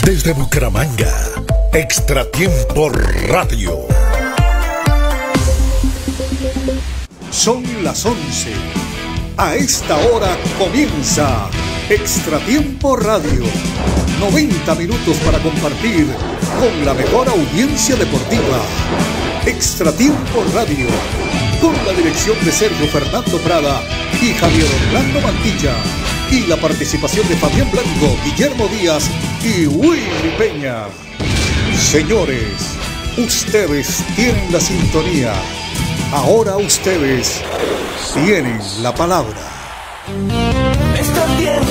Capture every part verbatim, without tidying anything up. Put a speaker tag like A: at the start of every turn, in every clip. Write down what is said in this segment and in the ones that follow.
A: Desde Bucaramanga, Extra Tiempo Radio.
B: Son las once. A esta hora comienza Extra Tiempo Radio. noventa minutos para compartir con la mejor audiencia deportiva. Extra Tiempo Radio, con la dirección de Sergio Fernando Prada y Javier Orlando Mantilla, y la participación de Fabián Blanco, Guillermo Díaz y Willy Peña. Señores, ustedes tienen la sintonía. Ahora ustedes tienen la palabra.
C: Extra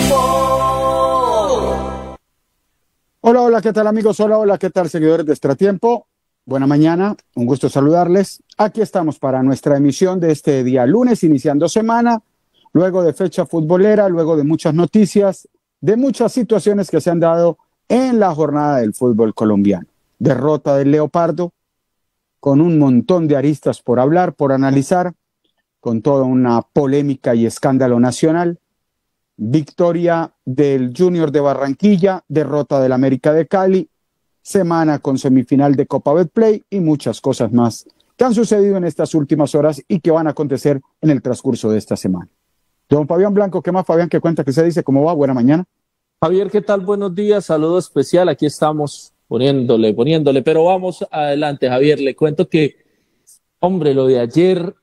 C: Tiempo.
D: Hola, hola, ¿qué tal amigos? Hola, hola, ¿qué tal seguidores de Extra Tiempo? Buena mañana, un gusto saludarles. Aquí estamos para nuestra emisión de este día lunes, iniciando semana, luego de fecha futbolera, luego de muchas noticias, de muchas situaciones que se han dado en la jornada del fútbol colombiano. Derrota del Leopardo, con un montón de aristas por hablar, por analizar, con toda una polémica y escándalo nacional. Victoria del Junior de Barranquilla, derrota del América de Cali, semana con semifinal de Copa Betplay y muchas cosas más que han sucedido en estas últimas horas y que van a acontecer en el transcurso de esta semana. Don Fabián Blanco, ¿qué más, Fabián? ¿Qué cuenta? ¿Qué se dice? ¿Cómo va? Buena mañana.
E: Javier, ¿qué tal? Buenos días, saludo especial, aquí estamos poniéndole, poniéndole, pero vamos adelante, Javier, le cuento que, hombre, lo de ayer,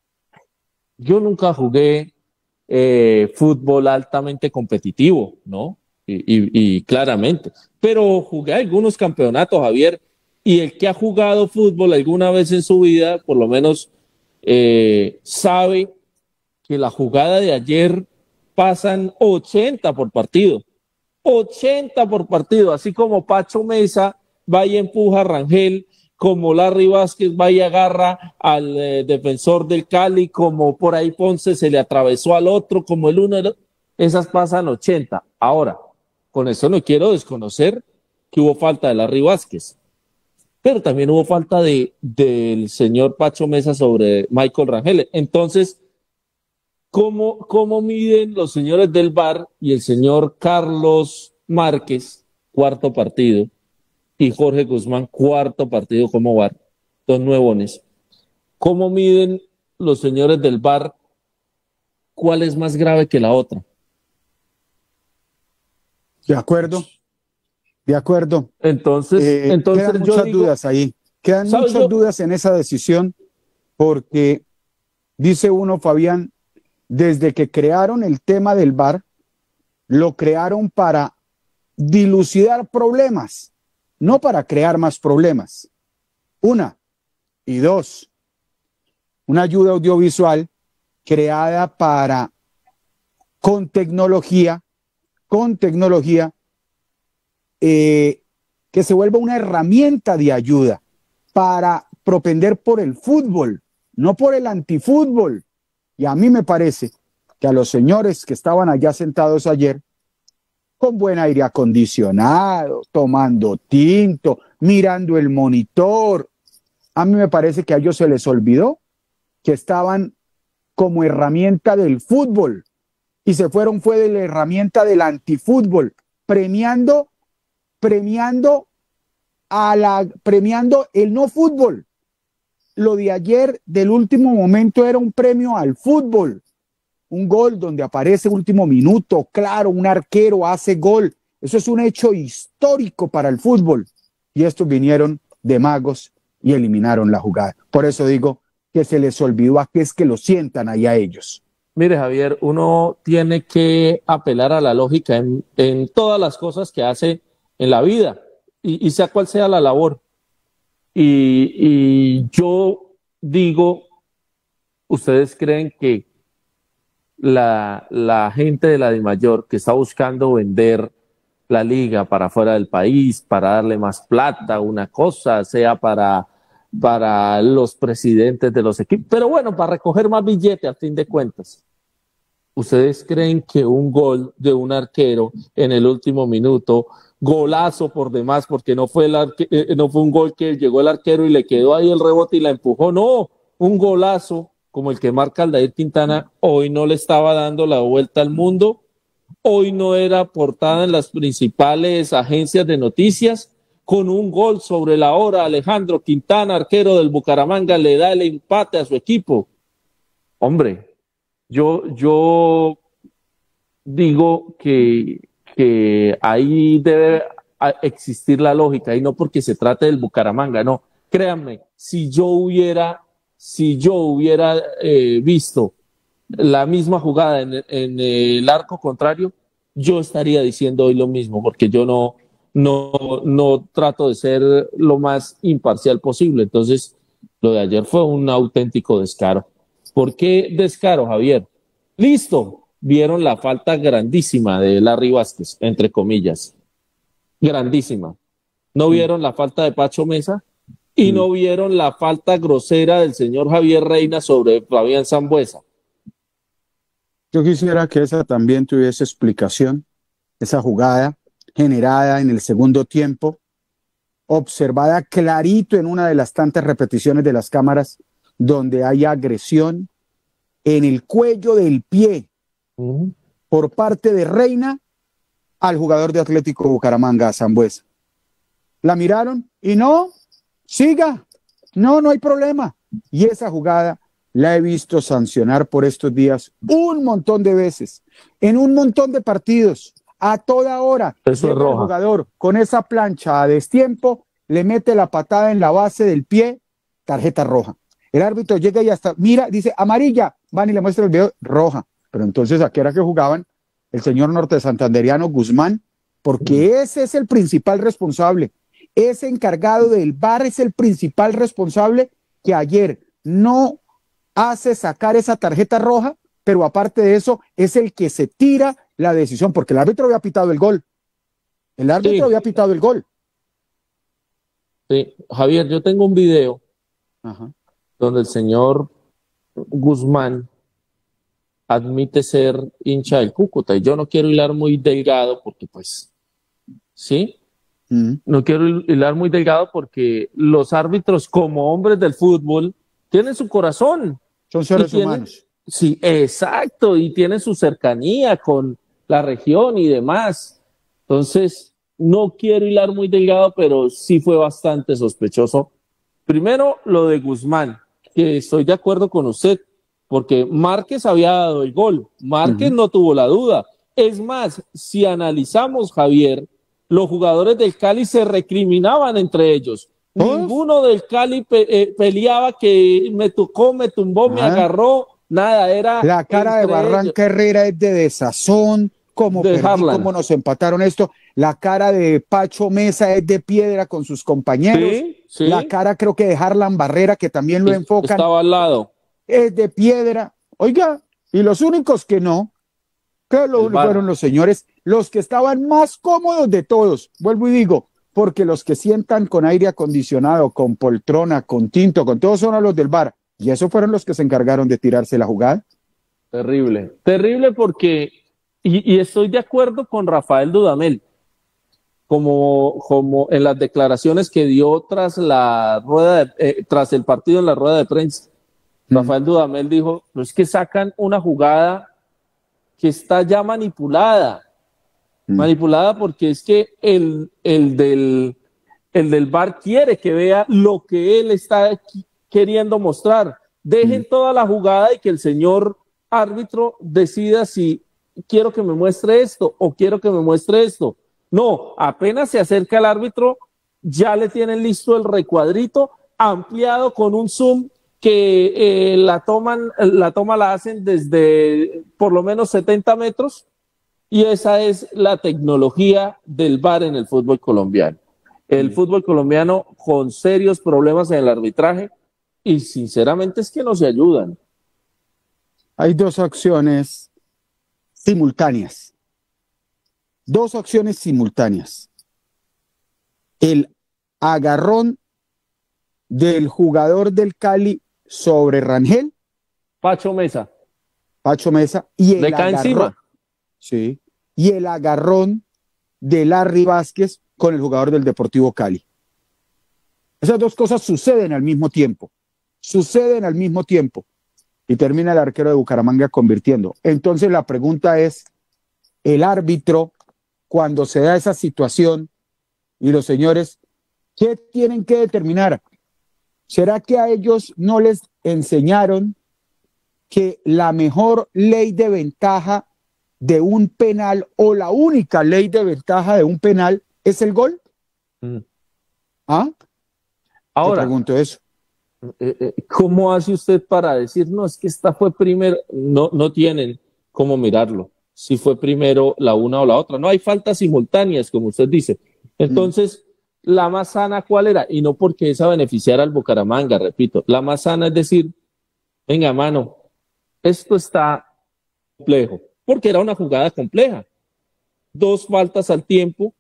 E: yo nunca jugué eh, fútbol altamente competitivo, ¿no? Y, y, y claramente, pero jugué algunos campeonatos, Javier, y el que ha jugado fútbol alguna vez en su vida, por lo menos eh, sabe que la jugada de ayer pasan ochenta por partido, ochenta por partido, así como Pacho Mesa va y empuja a Rangel, como Larry Vázquez va y agarra al eh, defensor del Cali, como por ahí Ponce se le atravesó al otro, como el uno, esas pasan ochenta. Ahora, con eso no quiero desconocer que hubo falta de Larry Vázquez, pero también hubo falta de del señor Pacho Mesa sobre Michael Rangel. Entonces, ¿cómo, cómo miden los señores del V A R y el señor Carlos Márquez, cuarto partido, y Jorge Guzmán, cuarto partido como V A R, dos nuevones? ¿Cómo miden los señores del V A R cuál es más grave que la otra?
D: De acuerdo, de acuerdo.
E: Entonces,
D: eh,
E: entonces
D: quedan
E: yo
D: muchas
E: digo,
D: dudas ahí, quedan muchas
E: yo?
D: dudas en esa decisión, porque dice uno, Fabián, desde que crearon el tema del V A R, lo crearon para dilucidar problemas, no para crear más problemas. Una. Y dos, una ayuda audiovisual creada para, con tecnología, con tecnología, eh, que se vuelva una herramienta de ayuda para propender por el fútbol, no por el antifútbol. Y a mí me parece que a los señores que estaban allá sentados ayer, con buen aire acondicionado, tomando tinto, mirando el monitor, a mí me parece que a ellos se les olvidó que estaban como herramienta del fútbol y se fueron fue de la herramienta del antifútbol, premiando, premiando, a la, premiando el no fútbol. Lo de ayer del último momento era un premio al fútbol. Un gol donde aparece último minuto, claro, un arquero hace gol. Eso es un hecho histórico para el fútbol. Y estos vinieron de magos y eliminaron la jugada. Por eso digo que se les olvidó a que es que lo sientan ahí a ellos.
E: Mire, Javier, uno tiene que apelar a la lógica en, en todas las cosas que hace en la vida, y, y sea cual sea la labor. Y, y yo digo, ¿ustedes creen que la, la gente de la DIMAYOR que está buscando vender la liga para fuera del país, para darle más plata, una cosa, sea para, para los presidentes de los equipos, pero bueno, para recoger más billete a fin de cuentas? ¿Ustedes creen que un gol de un arquero en el último minuto, golazo por demás, porque no fue, el arque, eh, no fue un gol que llegó el arquero y le quedó ahí el rebote y la empujó? No, un golazo como el que marca Aldair Quintana hoy no le estaba dando la vuelta al mundo hoy no era portada en las principales agencias de noticias. Con un gol sobre la hora, Alejandro Quintana, arquero del Bucaramanga, le da el empate a su equipo. Hombre, yo, yo digo que, que ahí debe existir la lógica, y no porque se trate del Bucaramanga, no. Créanme, si yo hubiera, si yo hubiera eh, visto la misma jugada en, en el arco contrario, yo estaría diciendo hoy lo mismo, porque yo no, no, no trato de ser lo más imparcial posible. Entonces, lo de ayer fue un auténtico descaro. ¿Por qué descaro, Javier? Listo, vieron la falta grandísima de Larry Vázquez, entre comillas, grandísima. No vieron la falta de Pacho Mesa y no vieron la falta grosera del señor Javier Reina sobre Fabián Sambueza.
D: Yo quisiera que esa también tuviese explicación, esa jugada generada en el segundo tiempo, observada clarito en una de las tantas repeticiones de las cámaras, donde hay agresión en el cuello del pie uh-huh. por parte de Reina al jugador de Atlético Bucaramanga, Sambueza. La miraron y no, siga, no, no hay problema. Y esa jugada la he visto sancionar por estos días un montón de veces, en un montón de partidos, a toda hora.
E: Eso es roja.
D: El jugador con esa plancha a destiempo le mete la patada en la base del pie, tarjeta roja. El árbitro llega y hasta, mira, dice amarilla, van y le muestra el video, roja. Pero entonces, ¿a qué era que jugaban? El señor norte santanderiano Guzmán, porque mm. ese es el principal responsable. Ese encargado del V A R es el principal responsable que ayer no hace sacar esa tarjeta roja, pero aparte de eso, es el que se tira la decisión, porque el árbitro había pitado el gol. El árbitro sí. había pitado el gol.
E: Sí, Javier, yo tengo un video Ajá. donde el señor Guzmán admite ser hincha del Cúcuta, y yo no quiero hilar muy delgado porque pues, ¿sí? Mm. No quiero hilar muy delgado porque los árbitros como hombres del fútbol tienen su corazón.
D: Son seres
E: tienen,
D: humanos.
E: Sí, exacto, y tienen su cercanía con la región y demás. Entonces, no quiero hilar muy delgado, pero sí fue bastante sospechoso. Primero, lo de Guzmán, que estoy de acuerdo con usted, porque Márquez había dado el gol. Márquez uh-huh. no tuvo la duda. Es más, si analizamos, Javier, los jugadores del Cali se recriminaban entre ellos. ¿Oh? Ninguno del Cali pe- eh, peleaba que me tocó, me tumbó, ah. me agarró, nada, era...
D: La cara de Barranca ellos. Herrera es de desazón, como perdí, cómo nos empataron esto. La cara de Pacho Mesa es de piedra con sus compañeros.
E: Sí, sí.
D: La cara creo que de Harlan Barrera, que también lo enfocan.
E: Estaba al lado.
D: Es de piedra. Oiga, y los únicos que no, que lo, fueron los señores, los que estaban más cómodos de todos. Vuelvo y digo, porque los que sientan con aire acondicionado, con poltrona, con tinto, con todos son los del V A R. Y esos fueron los que se encargaron de tirarse la jugada.
E: Terrible, terrible porque, y, y estoy de acuerdo con Rafael Dudamel, como, como en las declaraciones que dio tras la rueda de, eh, tras el partido en la rueda de prensa. Mm. Rafael Dudamel dijo, no es que sacan una jugada que está ya manipulada, mm. manipulada porque es que el, el del, el del V A R quiere que vea lo que él está queriendo mostrar. Dejen mm. toda la jugada y que el señor árbitro decida si quiero que me muestre esto o quiero que me muestre esto. No, apenas se acerca el árbitro, ya le tienen listo el recuadrito ampliado con un zoom que eh, la toman, la toma la hacen desde por lo menos setenta metros, y esa es la tecnología del V A R en el fútbol colombiano. El mm. fútbol colombiano con serios problemas en el arbitraje, y sinceramente es que no se ayudan.
D: Hay dos acciones simultáneas. Dos acciones simultáneas. El agarrón del jugador del Cali sobre Rangel.
E: Pacho Mesa.
D: Pacho Mesa. Y el
E: Le cae
D: agarrón,
E: encima.
D: Sí. Y el agarrón de Larry Vázquez con el jugador del Deportivo Cali. Esas dos cosas suceden al mismo tiempo. Suceden al mismo tiempo. Y termina el arquero de Bucaramanga convirtiendo. Entonces la pregunta es, el árbitro, cuando se da esa situación, y los señores, ¿qué tienen que determinar? ¿Será que a ellos no les enseñaron que la mejor ley de ventaja de un penal o la única ley de ventaja de un penal es el gol?
E: Mm.
D: ¿Ah?
E: Ahora,
D: te pregunto eso.
E: Eh, eh, ¿cómo hace usted para decir, no, es que esta fue primero? No, no tienen cómo mirarlo, si fue primero la una o la otra. No hay faltas simultáneas, como usted dice. Entonces, mm. la más sana, ¿cuál era? Y no porque esa beneficiara al Bucaramanga, repito. La más sana es decir, venga, mano, esto está complejo, porque era una jugada compleja. Dos faltas al tiempo,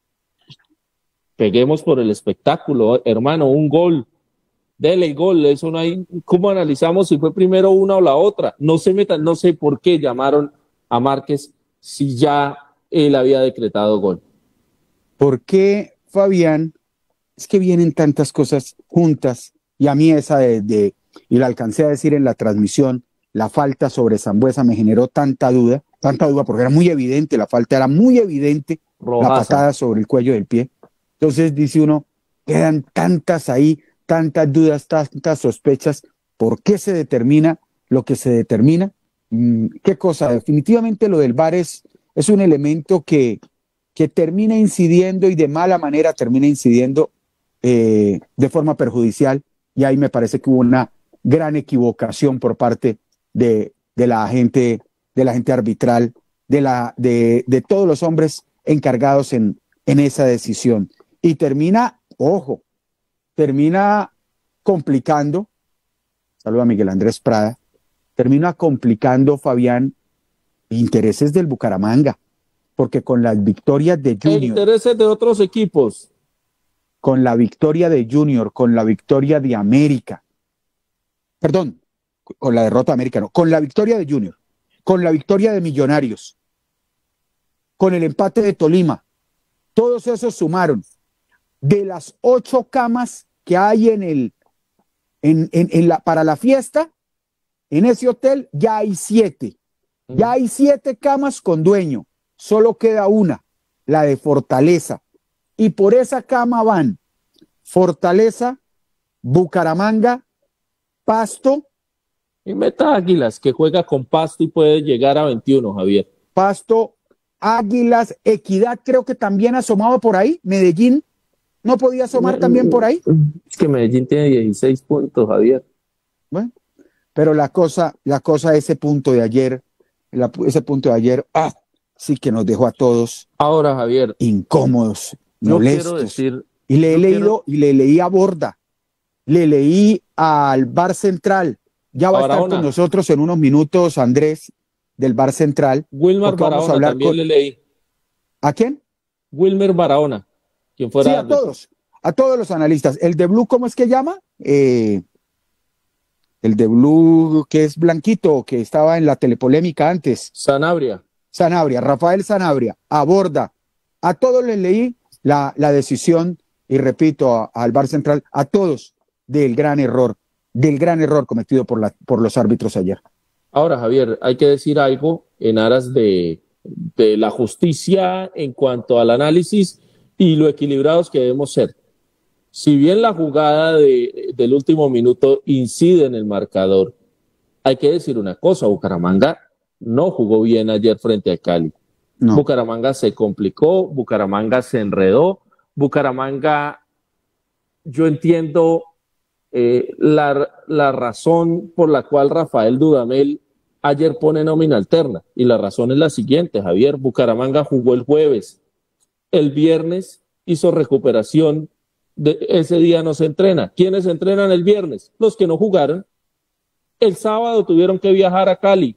E: peguemos por el espectáculo, hermano, un gol. Dele gol, eso no hay. ¿Cómo analizamos si fue primero una o la otra? No se metan, no sé por qué llamaron a Márquez si ya él había decretado gol.
D: ¿Por qué, Fabián? Es que vienen tantas cosas juntas, y a mí esa de, de y la alcancé a decir en la transmisión, la falta sobre Sambuesa me generó tanta duda, tanta duda porque era muy evidente, la falta era muy evidente, Rojaza. La patada sobre el cuello del pie. Entonces dice uno, quedan tantas ahí, tantas dudas, tantas sospechas. ¿Por qué se determina lo que se determina? ¿Qué cosa? Definitivamente lo del V A R es, es un elemento que, que termina incidiendo y de mala manera termina incidiendo eh, de forma perjudicial, y ahí me parece que hubo una gran equivocación por parte de, de la agente, de la agente arbitral, de, la, de, de todos los hombres encargados en, en esa decisión. Y termina, ojo, termina complicando, saludo a Miguel Andrés Prada, termina complicando, Fabián, intereses del Bucaramanga, porque con las victorias de Junior,
E: intereses de otros equipos,
D: con la victoria de Junior, con la victoria de América, perdón, con la derrota de América, no, con la victoria de Junior, con la victoria de Millonarios, con el empate de Tolima, todos esos sumaron. De las ocho camas que hay en el, en, en, en la, para la fiesta, en ese hotel ya hay siete. Ya hay siete camas con dueño. Solo queda una, la de Fortaleza. Y por esa cama van Fortaleza, Bucaramanga, Pasto.
E: Y meta Águilas, que juega con Pasto y puede llegar a veintiuno, Javier.
D: Pasto, Águilas, Equidad creo que también asomado por ahí, Medellín. ¿No podía asomar también por ahí?
E: Es que Medellín tiene dieciséis puntos, Javier.
D: Bueno, pero la cosa, la cosa, ese punto de ayer, la, ese punto de ayer, ah, sí que nos dejó a todos.
E: Ahora, Javier,
D: incómodos,
E: yo
D: molestos.
E: Quiero decir,
D: y le he leído, quiero... y le leí a Borda, le leí al V A R Central. Ya va Barahona. A estar con nosotros en unos minutos, Andrés, del V A R Central.
E: Wilmer Barahona, también con... le leí.
D: ¿A quién?
E: Wilmer Barahona. Quien fuera
D: sí, a todos, a todos los analistas. El de Blue, ¿cómo es que llama? Eh, el de Blue, que es blanquito, que estaba en la telepolémica antes.
E: Sanabria.
D: Sanabria, Rafael Sanabria, aborda. A todos les leí la, la decisión, y repito, a, al V A R Central, a todos, del gran error, del gran error cometido por, la, por los árbitros ayer.
E: Ahora, Javier, hay que decir algo en aras de, de la justicia en cuanto al análisis y lo equilibrados que debemos ser. Si bien la jugada de, del último minuto incide en el marcador, hay que decir una cosa, Bucaramanga no jugó bien ayer frente a Cali. No. Bucaramanga se complicó, Bucaramanga se enredó, Bucaramanga, yo entiendo eh, la, la razón por la cual Rafael Dudamel ayer pone nómina alterna, y la razón es la siguiente, Javier. Bucaramanga jugó el jueves, el viernes hizo recuperación, de ese día no se entrena. ¿Quiénes entrenan el viernes? Los que no jugaron. El sábado tuvieron que viajar a Cali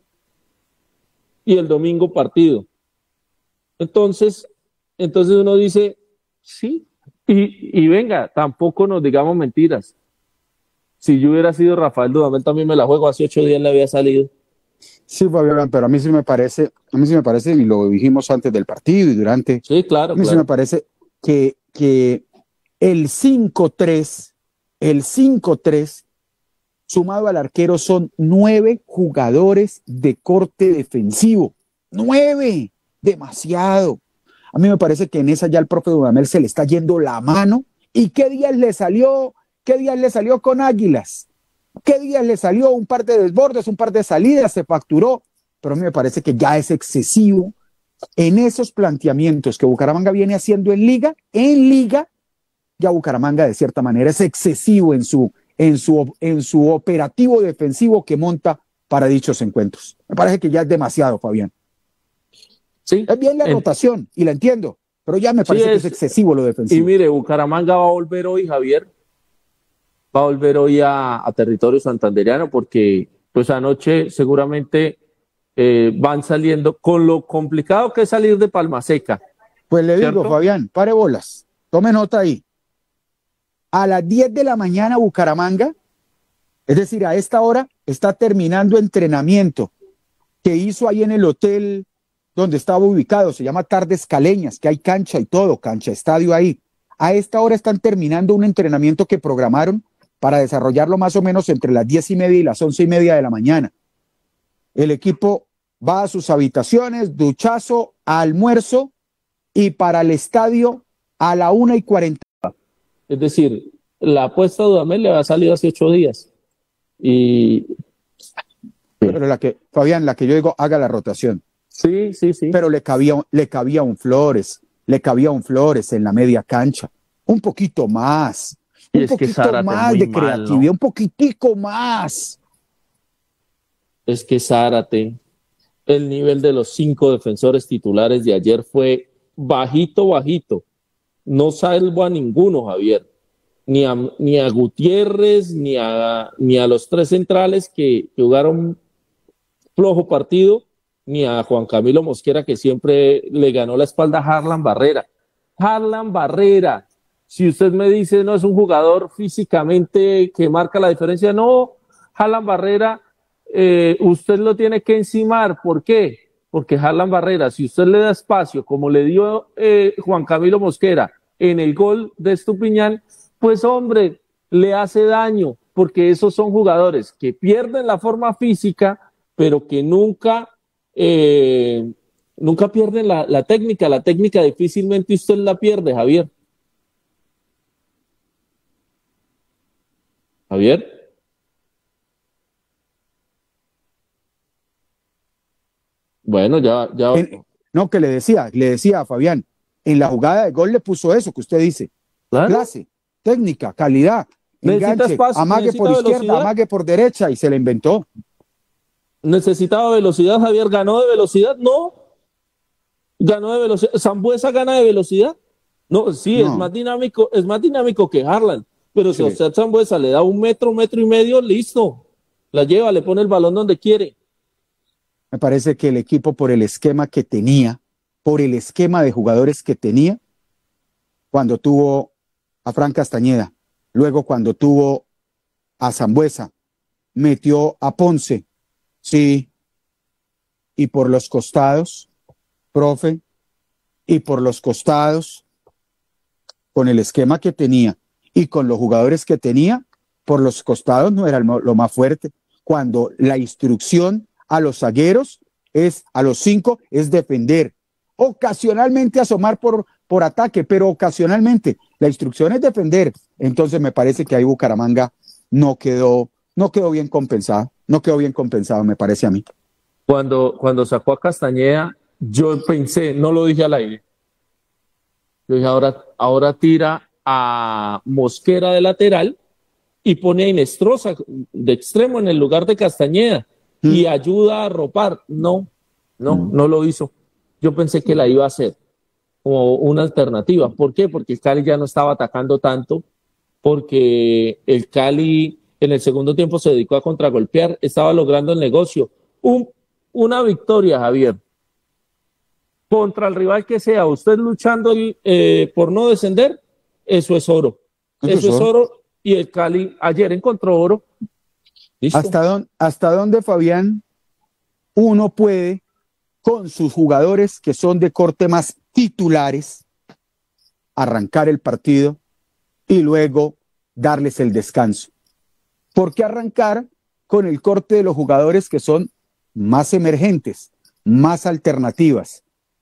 E: y el domingo partido. Entonces, entonces uno dice, sí, y, y venga, tampoco nos digamos mentiras. Si yo hubiera sido Rafael Dudamel, también me la juego, hace ocho días le había salido.
D: Sí, Fabián, pero a mí sí me parece, a mí sí me parece, y lo dijimos antes del partido y durante.
E: Sí, claro.
D: A mí
E: claro.
D: sí me parece que, que el cinco tres, el cinco tres, sumado al arquero, son nueve jugadores de corte defensivo. Nueve. demasiado. A mí me parece que en esa ya el profe Dudamel se le está yendo la mano. ¿Y qué días le salió? ¿Qué días le salió con Águilas? ¿Qué días le salió? Un par de desbordes, un par de salidas, se facturó. Pero a mí me parece que ya es excesivo en esos planteamientos que Bucaramanga viene haciendo en Liga. En Liga, ya Bucaramanga de cierta manera es excesivo en su, en su, en su operativo defensivo que monta para dichos encuentros. Me parece que ya es demasiado, Fabián.
E: Sí,
D: es bien la
E: en,
D: rotación, y la entiendo, pero ya me parece sí es, que es excesivo lo defensivo.
E: Y mire, Bucaramanga va a volver hoy, Javier, va a volver hoy a, a territorio santandereano, porque pues anoche seguramente eh, van saliendo, con lo complicado que es salir de Palma Seca.
D: Pues le
E: ¿cierto?
D: digo, Fabián, pare bolas, tome nota ahí. A las diez de la mañana Bucaramanga, es decir, a esta hora, está terminando entrenamiento que hizo ahí en el hotel donde estaba ubicado, se llama Tardes Caleñas, que hay cancha y todo, cancha, estadio ahí. A esta hora están terminando un entrenamiento que programaron para desarrollarlo más o menos entre las diez y media y las once y media de la mañana. El equipo va a sus habitaciones, duchazo, almuerzo, y para el estadio a la una y cuarenta.
E: Es decir, la apuesta a Dudamel le va a salir hace ocho días. Y...
D: Pero la que, Fabián, la que yo digo, haga la rotación.
E: Sí, sí, sí.
D: Pero le cabía, le cabía un Flores, le cabía un Flores en la media cancha. Un poquito más. Un
E: es
D: poquito
E: que
D: más de creatividad, mal, ¿no? Un poquitico más.
E: Es que Zárate, el nivel de los cinco defensores titulares de ayer fue bajito, bajito. No salvo a ninguno, Javier. Ni a, ni a Gutiérrez, ni a, ni a los tres centrales que, que jugaron flojo partido, ni a Juan Camilo Mosquera, que siempre le ganó la espalda a Harlan Barrera. Harlan Barrera, si usted me dice no es un jugador físicamente que marca la diferencia, no, Harlan Barrera, eh, usted lo tiene que encimar. ¿Por qué? Porque Harlan Barrera, si usted le da espacio, como le dio eh, Juan Camilo Mosquera en el gol de Estupiñán, pues hombre, le hace daño, porque esos son jugadores que pierden la forma física, pero que nunca, eh, nunca pierden la, la técnica. La técnica difícilmente usted la pierde, Javier. Javier. Bueno, ya, ya.
D: En, no, que le decía, le decía a Fabián, en la jugada de gol le puso eso que usted dice. ¿Claro? Clase, técnica, calidad, enganche, espacio, amague por izquierda, velocidad. Amague por derecha, y se le inventó.
E: ¿Necesitaba velocidad, Javier? ¿Ganó de velocidad? No. ¿Ganó de velocidad? ¿Sambuesa gana de velocidad? No, sí, no. es más dinámico, es más dinámico que Harlan. Pero sí. Si a usted Sambuesa le da un metro, metro y medio, listo. La lleva, le pone el balón donde quiere.
D: Me parece que el equipo, por el esquema que tenía, por el esquema de jugadores que tenía, cuando tuvo a Fran Castañeda, luego cuando tuvo a Sambuesa, metió a Ponce, sí, y por los costados, profe, y por los costados, con el esquema que tenía y con los jugadores que tenía, por los costados no era lo más fuerte, cuando la instrucción a los zagueros es, a los cinco, es defender, ocasionalmente asomar por, por ataque, pero ocasionalmente, la instrucción es defender. Entonces me parece que ahí Bucaramanga no quedó, no quedó bien compensado, no quedó bien compensado, me parece a mí.
E: Cuando, cuando sacó a Castañeda, yo pensé, no lo dije al aire, yo dije, ahora, ahora tira a Mosquera de lateral y pone a Inestrosa de extremo en el lugar de Castañeda mm. y ayuda a arropar. No, no, mm. no lo hizo. Yo pensé que la iba a hacer como una alternativa. ¿Por qué? Porque el Cali ya no estaba atacando tanto, porque el Cali en el segundo tiempo se dedicó a contragolpear, estaba logrando el negocio. Un, una victoria, Javier, contra el rival que sea, usted luchando eh, por no descender, eso es oro. Eso, eso es oro. oro. Y el Cali ayer encontró oro. ¿Listo?
D: ¿Hasta dónde, hasta dónde, Fabián, uno puede, con sus jugadores que son de corte más titulares, arrancar el partido y luego darles el descanso? ¿Por qué arrancar con el corte de los jugadores que son más emergentes, más alternativas?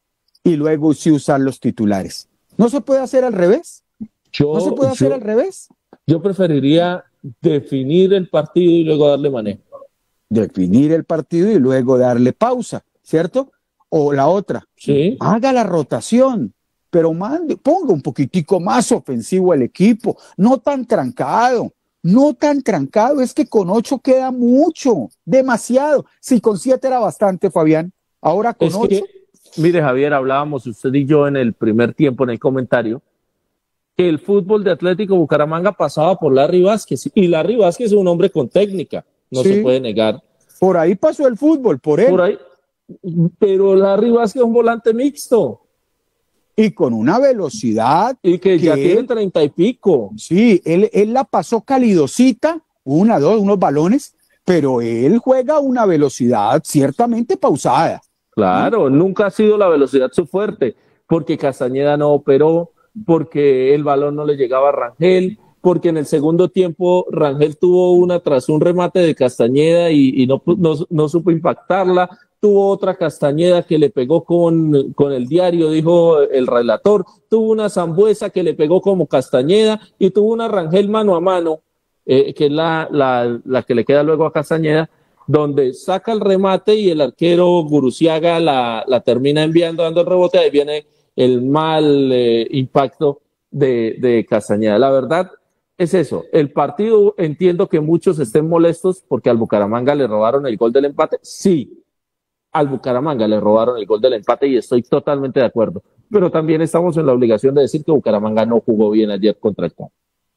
D: y luego sí usar los titulares. ¿No se puede hacer al revés?
E: Yo,
D: ¿No se puede hacer
E: yo,
D: al revés?
E: Yo preferiría definir el partido y luego darle manejo.
D: Definir el partido y luego darle pausa, ¿cierto? O la otra,
E: sí.
D: Haga la rotación, pero mande, ponga un poquitico más ofensivo al equipo, no tan trancado, no tan trancado, es que con ocho queda mucho, demasiado. Si con siete era bastante, Fabián, ahora con
E: es
D: ocho.
E: Que, mire, Javier, hablábamos usted y yo en el primer tiempo en el comentario que el fútbol de Atlético Bucaramanga pasaba por Larry Vázquez, y Larry Vázquez es un hombre con técnica, no sí, se puede negar.
D: Por ahí pasó el fútbol, por él.
E: Por ahí, pero Larry Vázquez es un volante mixto.
D: Y con una velocidad.
E: Y que, que ya tiene treinta y pico.
D: Sí, él, él la pasó calidosita, una, dos, unos balones, pero él juega a una velocidad ciertamente pausada.
E: Claro, ¿no? Nunca ha sido la velocidad su fuerte, porque Castañeda no operó, porque el balón no le llegaba a Rangel, porque en el segundo tiempo Rangel tuvo una tras un remate de Castañeda y, y no, no, no supo impactarla, tuvo otra Castañeda que le pegó con, con el diario, dijo el relator, tuvo una Zambuesa que le pegó como Castañeda y tuvo una Rangel mano a mano, eh, que es la, la, la que le queda luego a Castañeda, donde saca el remate y el arquero Guruciaga la, la termina enviando, dando el rebote, ahí viene el mal eh, impacto de, de Castañeda. La verdad es eso, el partido, entiendo que muchos estén molestos porque al Bucaramanga le robaron el gol del empate, sí, al Bucaramanga le robaron el gol del empate y estoy totalmente de acuerdo, pero también estamos en la obligación de decir que Bucaramanga no jugó bien ayer contra el Cali.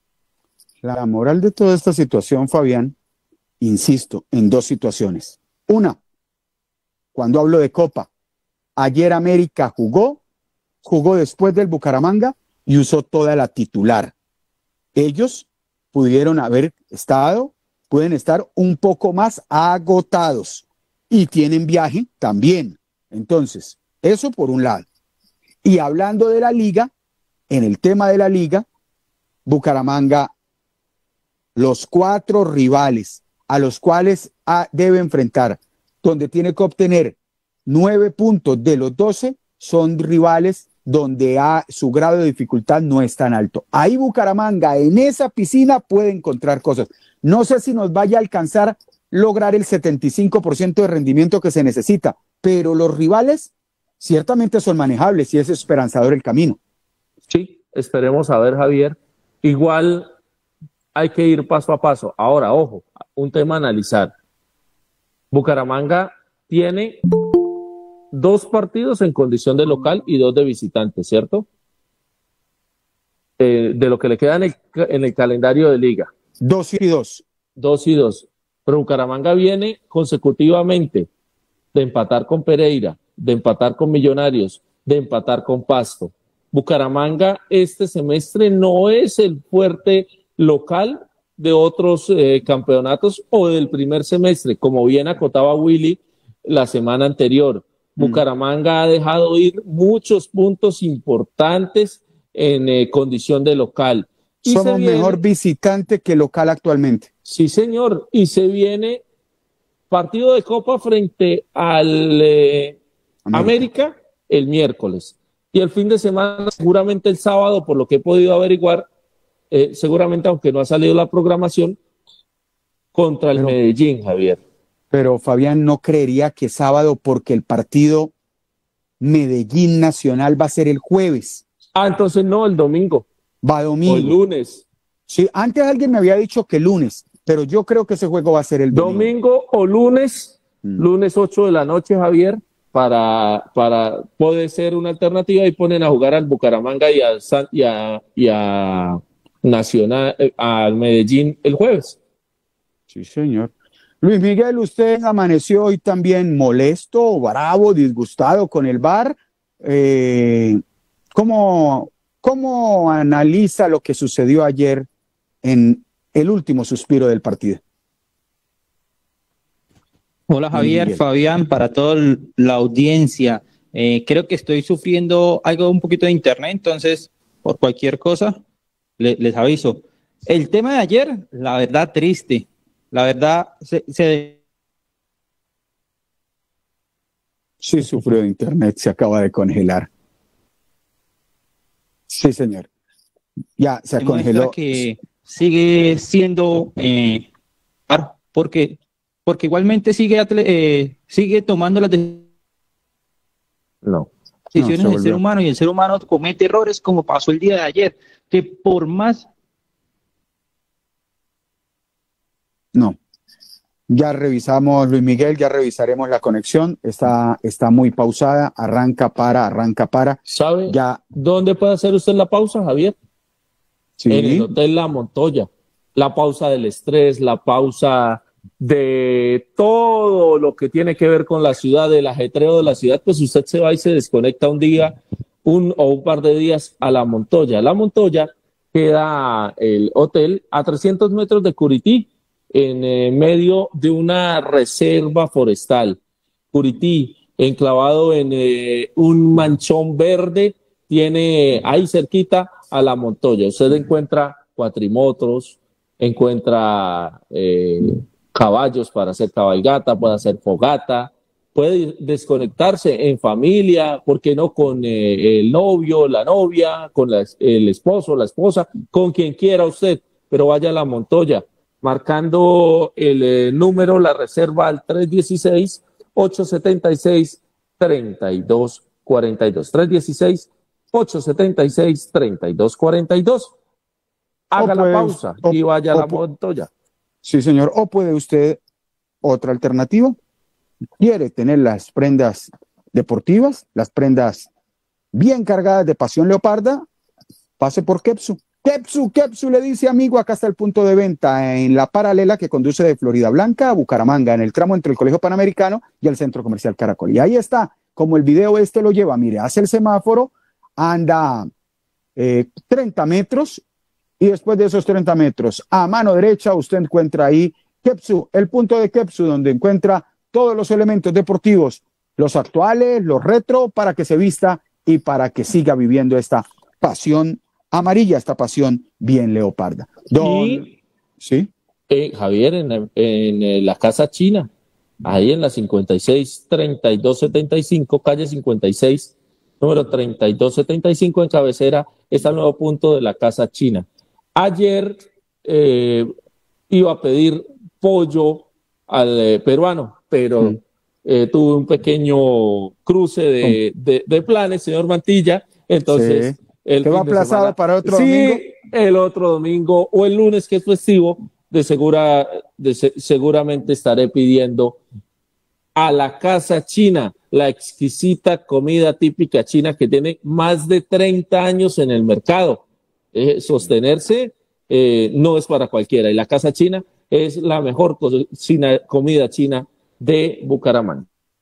D: La moral de toda esta situación, Fabián, insisto, en dos situaciones. Una, cuando hablo de Copa, ayer América jugó, jugó después del Bucaramanga y usó toda la titular. Ellos pudieron haber estado, pueden estar un poco más agotados y tienen viaje también. Entonces, eso por un lado. Y hablando de la liga, en el tema de la liga, Bucaramanga, los cuatro rivales a los cuales a, debe enfrentar, donde tiene que obtener nueve puntos de los doce, son rivales donde a, su grado de dificultad no es tan alto. Ahí Bucaramanga, en esa piscina, puede encontrar cosas. No sé si nos vaya a alcanzar lograr el setenta y cinco por ciento de rendimiento que se necesita, pero los rivales ciertamente son manejables y es esperanzador el camino.
E: Sí, esperemos a ver, Javier. Igual hay que ir paso a paso. Ahora, ojo, un tema a analizar. Bucaramanga tiene dos partidos en condición de local y dos de visitante, ¿cierto? Eh, de lo que le queda en el, en el calendario de liga.
D: Dos y dos.
E: Dos y dos. Pero Bucaramanga viene consecutivamente de empatar con Pereira, de empatar con Millonarios, de empatar con Pasto. Bucaramanga este semestre no es el fuerte local de otros eh, campeonatos o del primer semestre, como bien acotaba Willy la semana anterior. Bucaramanga ha dejado ir muchos puntos importantes en eh, condición de local.
D: Y somos viene, mejor visitante que local actualmente.
E: Sí, señor. Y se viene partido de Copa frente al eh, América. América el miércoles. Y el fin de semana, seguramente el sábado, por lo que he podido averiguar, eh, seguramente, aunque no ha salido la programación, contra el pero, Medellín, Javier.
D: Pero Fabián, no creería que sábado, porque el partido Medellín Nacional va a ser el jueves.
E: Ah, entonces no, el domingo.
D: Va domingo.
E: O el lunes.
D: Sí, antes alguien me había dicho que lunes, pero yo creo que ese juego va a ser el domingo.
E: Domingo o lunes, mm. lunes ocho de la noche, Javier, para, para poder ser una alternativa, y ponen a jugar al Bucaramanga y a, y a, y a Nacional, eh, al Medellín el jueves.
D: Sí, señor. Luis Miguel, usted amaneció hoy también molesto, bravo, disgustado con el V A R. Eh, ¿cómo, ¿Cómo analiza lo que sucedió ayer en el último suspiro del partido?
F: Hola Javier, Fabián, para toda la audiencia. Eh, creo que estoy sufriendo algo un poquito de internet, entonces por cualquier cosa le, les aviso. El tema de ayer, la verdad, triste. La verdad, se... se...
D: Sí, sufrió de internet, se acaba de congelar. Sí, señor. Ya se
F: Demuestra
D: congeló.
F: que sigue siendo eh, porque porque igualmente sigue atle- eh, sigue tomando las decisiones
E: No.
D: No, se
F: del ser
D: volvió.
F: humano, y el ser humano comete errores como pasó el día de ayer, que por más
D: No. Ya revisamos, Luis Miguel, ya revisaremos la conexión. Está, está muy pausada. Arranca, para, arranca, para.
E: ¿Sabe
D: Ya,
E: dónde puede hacer usted la pausa, Javier? En el
D: sí.
E: Hotel La Montoya. La pausa del estrés, la pausa de todo lo que tiene que ver con la ciudad, del ajetreo de la ciudad, pues usted se va y se desconecta un día un, o un par de días a La Montoya. La Montoya queda el hotel a trescientos metros de Curití, en eh, medio de una reserva forestal. Curití, enclavado en eh, un manchón verde, tiene ahí cerquita a La Montoya. Usted encuentra cuatrimotros, encuentra eh, caballos para hacer cabalgata, puede hacer fogata, puede desconectarse en familia, ¿por qué no? Con eh, el novio, la novia, con la, el esposo, la esposa, con quien quiera usted, pero vaya a La Montoya, marcando el eh, número, la reserva al tres dieciséis, ocho setenta y seis, treinta y dos cuarenta y dos. tres dieciséis, ocho setenta y seis, treinta y dos cuarenta y dos. Haga
D: O
E: la
D: puede-
E: pausa
D: o-
E: y vaya a
D: o
E: La
D: pu-
E: Montoya.
D: Sí, señor. O puede usted, otra alternativa, quiere tener las prendas deportivas, las prendas bien cargadas de pasión leoparda, pase por Kepsu. Kepsu, Kepsu le dice, amigo, acá está el punto de venta en la paralela que conduce de Florida Blanca a Bucaramanga, en el tramo entre el Colegio Panamericano y el Centro Comercial Caracol. Y ahí está, como el video este lo lleva, mire, hace el semáforo, anda eh, treinta metros, y después de esos treinta metros, a mano derecha, usted encuentra ahí Kepsu, el punto de Kepsu, donde encuentra todos los elementos deportivos, los actuales, los retro, para que se vista y para que siga viviendo esta pasión amarilla, esta pasión bien leoparda. Don,
E: Y
D: ¿sí?
E: eh, Javier, en, en, en la Casa China, ahí en la cincuenta y seis, treinta y dos setenta y cinco, calle cincuenta y seis, número treinta y dos setenta y cinco, en cabecera, está el nuevo punto de la Casa China. Ayer eh, iba a pedir pollo al eh, peruano, pero
D: Sí.
E: eh, tuve un pequeño cruce de, de, de planes, señor Mantilla, entonces...
D: Sí.
E: El
D: ¿Te va
E: fin de
D: aplazado
E: semana.
D: para otro
E: sí,
D: domingo?
E: el otro domingo o el lunes, que es festivo, de, segura, de se, seguramente estaré pidiendo a la Casa China, la exquisita comida típica china que tiene más de treinta años en el mercado. Eh, sostenerse eh, no es para cualquiera, y la Casa China es la mejor cocina, comida china de Bucaramanga.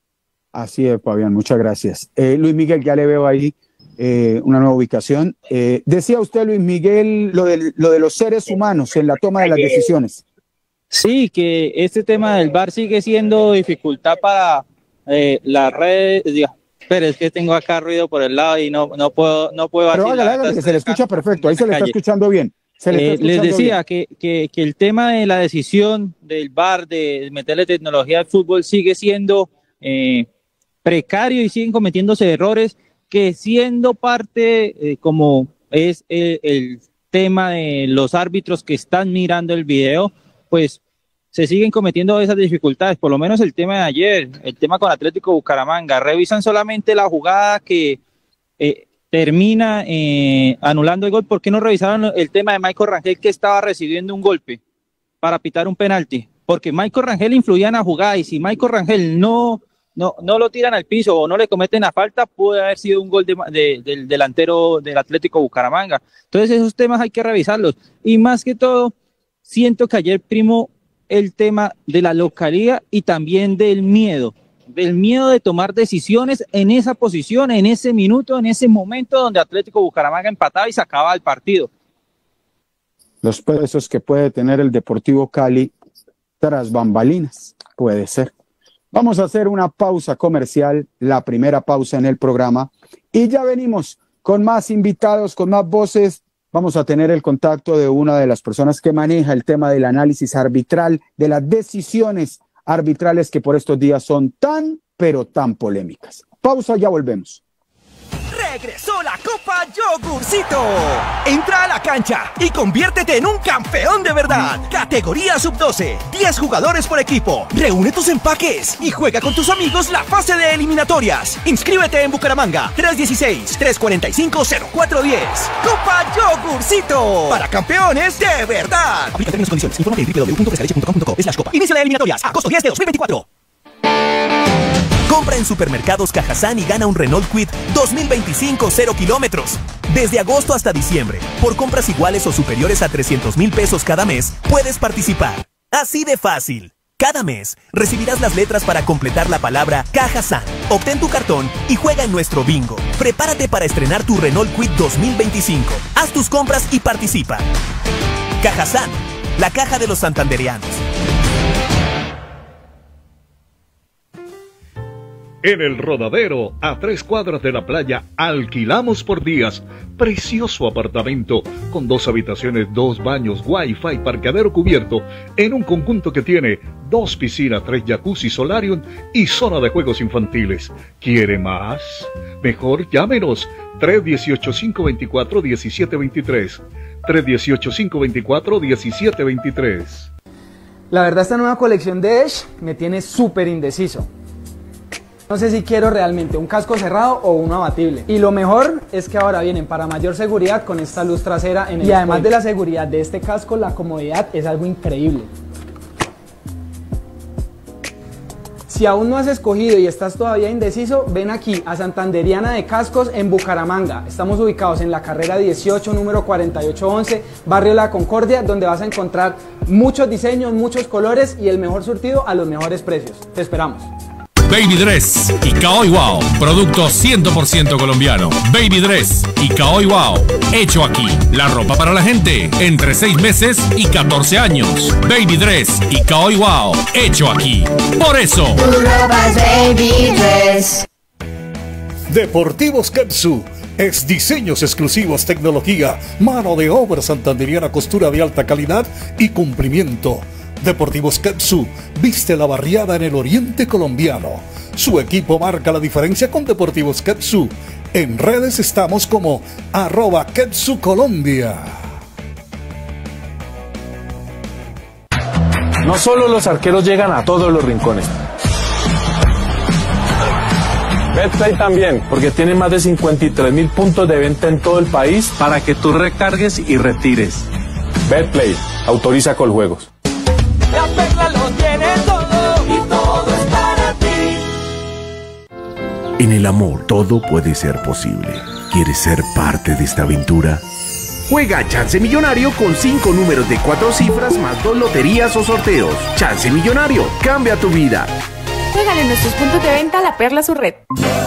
D: Así es, Fabián, muchas gracias. Eh, Luis Miguel, ya le veo ahí eh, una nueva ubicación. Eh, decía usted, Luis Miguel, lo de, lo de los seres humanos en la toma de las decisiones.
F: sí, que este tema del V A R sigue siendo dificultad para eh, las redes. Pero es que tengo acá ruido por el lado y no, no puedo no puedo
D: Pero
F: vacilar.
D: hágale, hágale, que se le escucha perfecto, ahí se le está escuchando bien. Se le está
F: Eh,
D: escuchando
F: les decía
D: bien.
F: que, que, que el tema de la decisión del V A R, de meterle tecnología al fútbol, sigue siendo eh, precario y siguen cometiéndose errores que, siendo parte, eh, como es el, el tema de los árbitros que están mirando el video, pues se siguen cometiendo esas dificultades. Por lo menos el tema de ayer, el tema con Atlético Bucaramanga, revisan solamente la jugada que eh, termina eh, anulando el gol. ¿Por qué no revisaron el tema de Michael Rangel, que estaba recibiendo un golpe para pitar un penalti? Porque Michael Rangel influía en la jugada, y si Michael Rangel no, no, no lo tiran al piso o no le cometen la falta, puede haber sido un gol de, de, del delantero del Atlético Bucaramanga. Entonces esos temas hay que revisarlos, y más que todo siento que ayer primó el tema de la localidad y también del miedo, del miedo de tomar decisiones en esa posición, en ese minuto, en ese momento donde Atlético Bucaramanga empataba y sacaba el partido.
D: Los pesos que puede tener el Deportivo Cali tras bambalinas, puede ser. Vamos a hacer una pausa comercial, la primera pausa en el programa, y ya venimos con más invitados, con más voces. Vamos a tener el contacto de una de las personas que maneja el tema del análisis arbitral, de las decisiones arbitrales que por estos días son tan, pero tan polémicas. Pausa, ya volvemos.
C: Regresó la Copa Yogurcito. Entra a la cancha y conviértete en un campeón de verdad. Categoría sub doce, diez jugadores por equipo. Reúne tus empaques y juega con tus amigos la fase de eliminatorias. Inscríbete en Bucaramanga, tres uno seis, tres cuatro cinco, cero cuatro uno cero. Copa Yogurcito, para campeones de verdad. Aplica términos y condiciones. Infórmate en w w w punto frescaleche punto com punto co slash copa. Inicio de eliminatorias, agosto diez de dos mil veinticuatro. Compra en Supermercados Cajazán y gana un Renault Kwid dos mil veinticinco cero kilómetros. Desde agosto hasta diciembre, por compras iguales o superiores a trescientos mil pesos cada mes, puedes participar. Así de fácil. Cada mes recibirás las letras para completar la palabra Cajazán. Obtén tu cartón y juega en nuestro bingo. Prepárate para estrenar tu Renault Kwid dos mil veinticinco. Haz tus compras y participa. Cajazán, la caja de los santandereanos.
B: En el Rodadero, a tres cuadras de la playa, alquilamos por días. Precioso apartamento con dos habitaciones, dos baños, wifi, parqueadero cubierto, en un conjunto que tiene dos piscinas, tres jacuzzi, solarium y zona de juegos infantiles. ¿Quiere más? Mejor llámenos tres uno ocho, cinco dos cuatro, uno siete dos tres. tres uno ocho, cinco dos cuatro, uno siete dos tres.
G: La verdad, esta nueva colección de Edge me tiene súper indeciso. No sé si quiero realmente un casco cerrado o uno abatible. Y lo mejor es que ahora vienen para mayor seguridad con esta luz trasera en el. Y además de la seguridad de este casco, la comodidad es algo increíble. Si aún no has escogido y estás todavía indeciso, ven aquí a Santanderiana de Cascos en Bucaramanga. Estamos ubicados en la carrera dieciocho, número cuarenta y ocho once, barrio La Concordia, donde vas a encontrar muchos diseños, muchos colores y el mejor surtido a los mejores precios. Te esperamos.
H: Baby Dress y Caoy Wow, producto cien por ciento colombiano. Baby Dress y Caoy Wow, hecho aquí. La ropa para la gente entre seis meses y catorce años. Baby Dress y Caoy Wow, hecho aquí. Por eso,
I: tu ropa es Baby Dress.
B: Deportivos Kepsu es diseños exclusivos, tecnología, mano de obra santanderiana, costura de alta calidad y cumplimiento. Deportivos Kepsu viste la barriada en el oriente colombiano. Su equipo marca la diferencia con Deportivos Kepsu. En redes estamos como arroba Kepsu Colombia.
J: No solo los arqueros llegan a todos los rincones. Betplay también, porque tiene más de cincuenta y tres mil puntos de venta en todo el país para que tú recargues y retires. Betplay, autoriza Coljuegos.
C: La Perla lo tiene todo y todo es para ti.
A: En el amor todo puede ser posible. ¿Quieres ser parte de esta aventura? Juega Chance Millonario con cinco números de cuatro cifras más dos loterías o sorteos. Chance Millonario, cambia tu vida.
K: Juégale en nuestros puntos de venta La Perla, su red.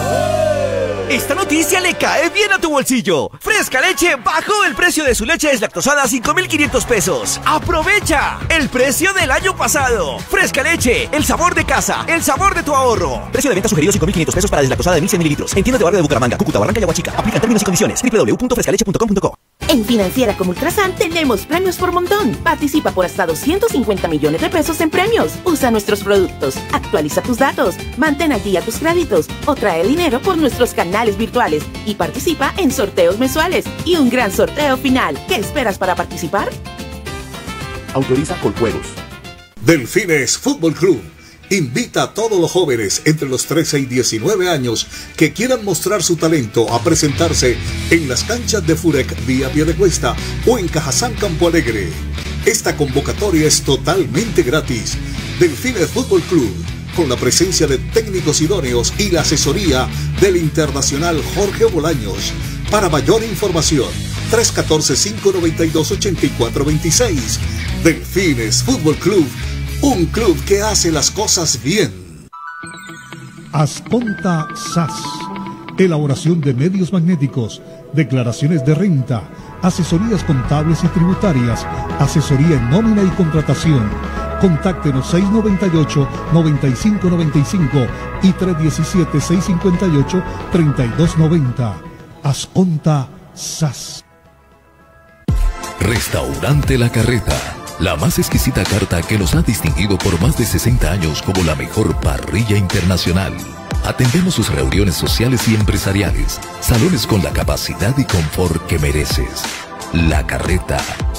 C: Esta noticia le cae bien a tu bolsillo. Fresca Leche bajó el precio de su leche deslactosada a cinco mil quinientos pesos. ¡Aprovecha! El precio del año pasado. Fresca Leche, el sabor de casa, el sabor de tu ahorro. Precio de venta sugerido cinco mil quinientos pesos para deslactosada de mil cien mililitros. En tiendas de barrio de Bucaramanga, Cúcuta, Barranca y Aguachica. Aplica términos y condiciones. w w w punto fresca leche punto com punto co.
L: En Financiera como Ultrasan tenemos premios por montón. Participa por hasta doscientos cincuenta millones de pesos en premios. Usa nuestros productos, actualiza tus datos, mantén al día tus créditos o trae el dinero por nuestros canales virtuales y participa en sorteos mensuales y un gran sorteo final. ¿Qué esperas para participar?
A: Autoriza Coljuegos.
B: Delfines Fútbol Club invita a todos los jóvenes entre los trece y diecinueve años que quieran mostrar su talento a presentarse en las canchas de Furec vía Piedecuesta o en Cajazán Campo Alegre. Esta convocatoria es totalmente gratis. Delfines Fútbol Club, con la presencia de técnicos idóneos y la asesoría del internacional Jorge Bolaños. Para mayor información, tres uno cuatro, cinco nueve dos, ocho cuatro dos seis. Delfines Fútbol Club, un club que hace las cosas bien.
M: Asconta S A S. Elaboración de medios magnéticos, declaraciones de renta, asesorías contables y tributarias, asesoría en nómina y contratación. Contáctenos seis nueve ocho, nueve cinco nueve cinco y tres uno siete, seis cinco ocho, tres dos nueve cero. Asconta S A S.
N: Restaurante La Carreta. La más exquisita carta que nos ha distinguido por más de sesenta años como la mejor parrilla internacional. Atendemos sus reuniones sociales y empresariales. Salones con la capacidad y confort que mereces. La Carreta.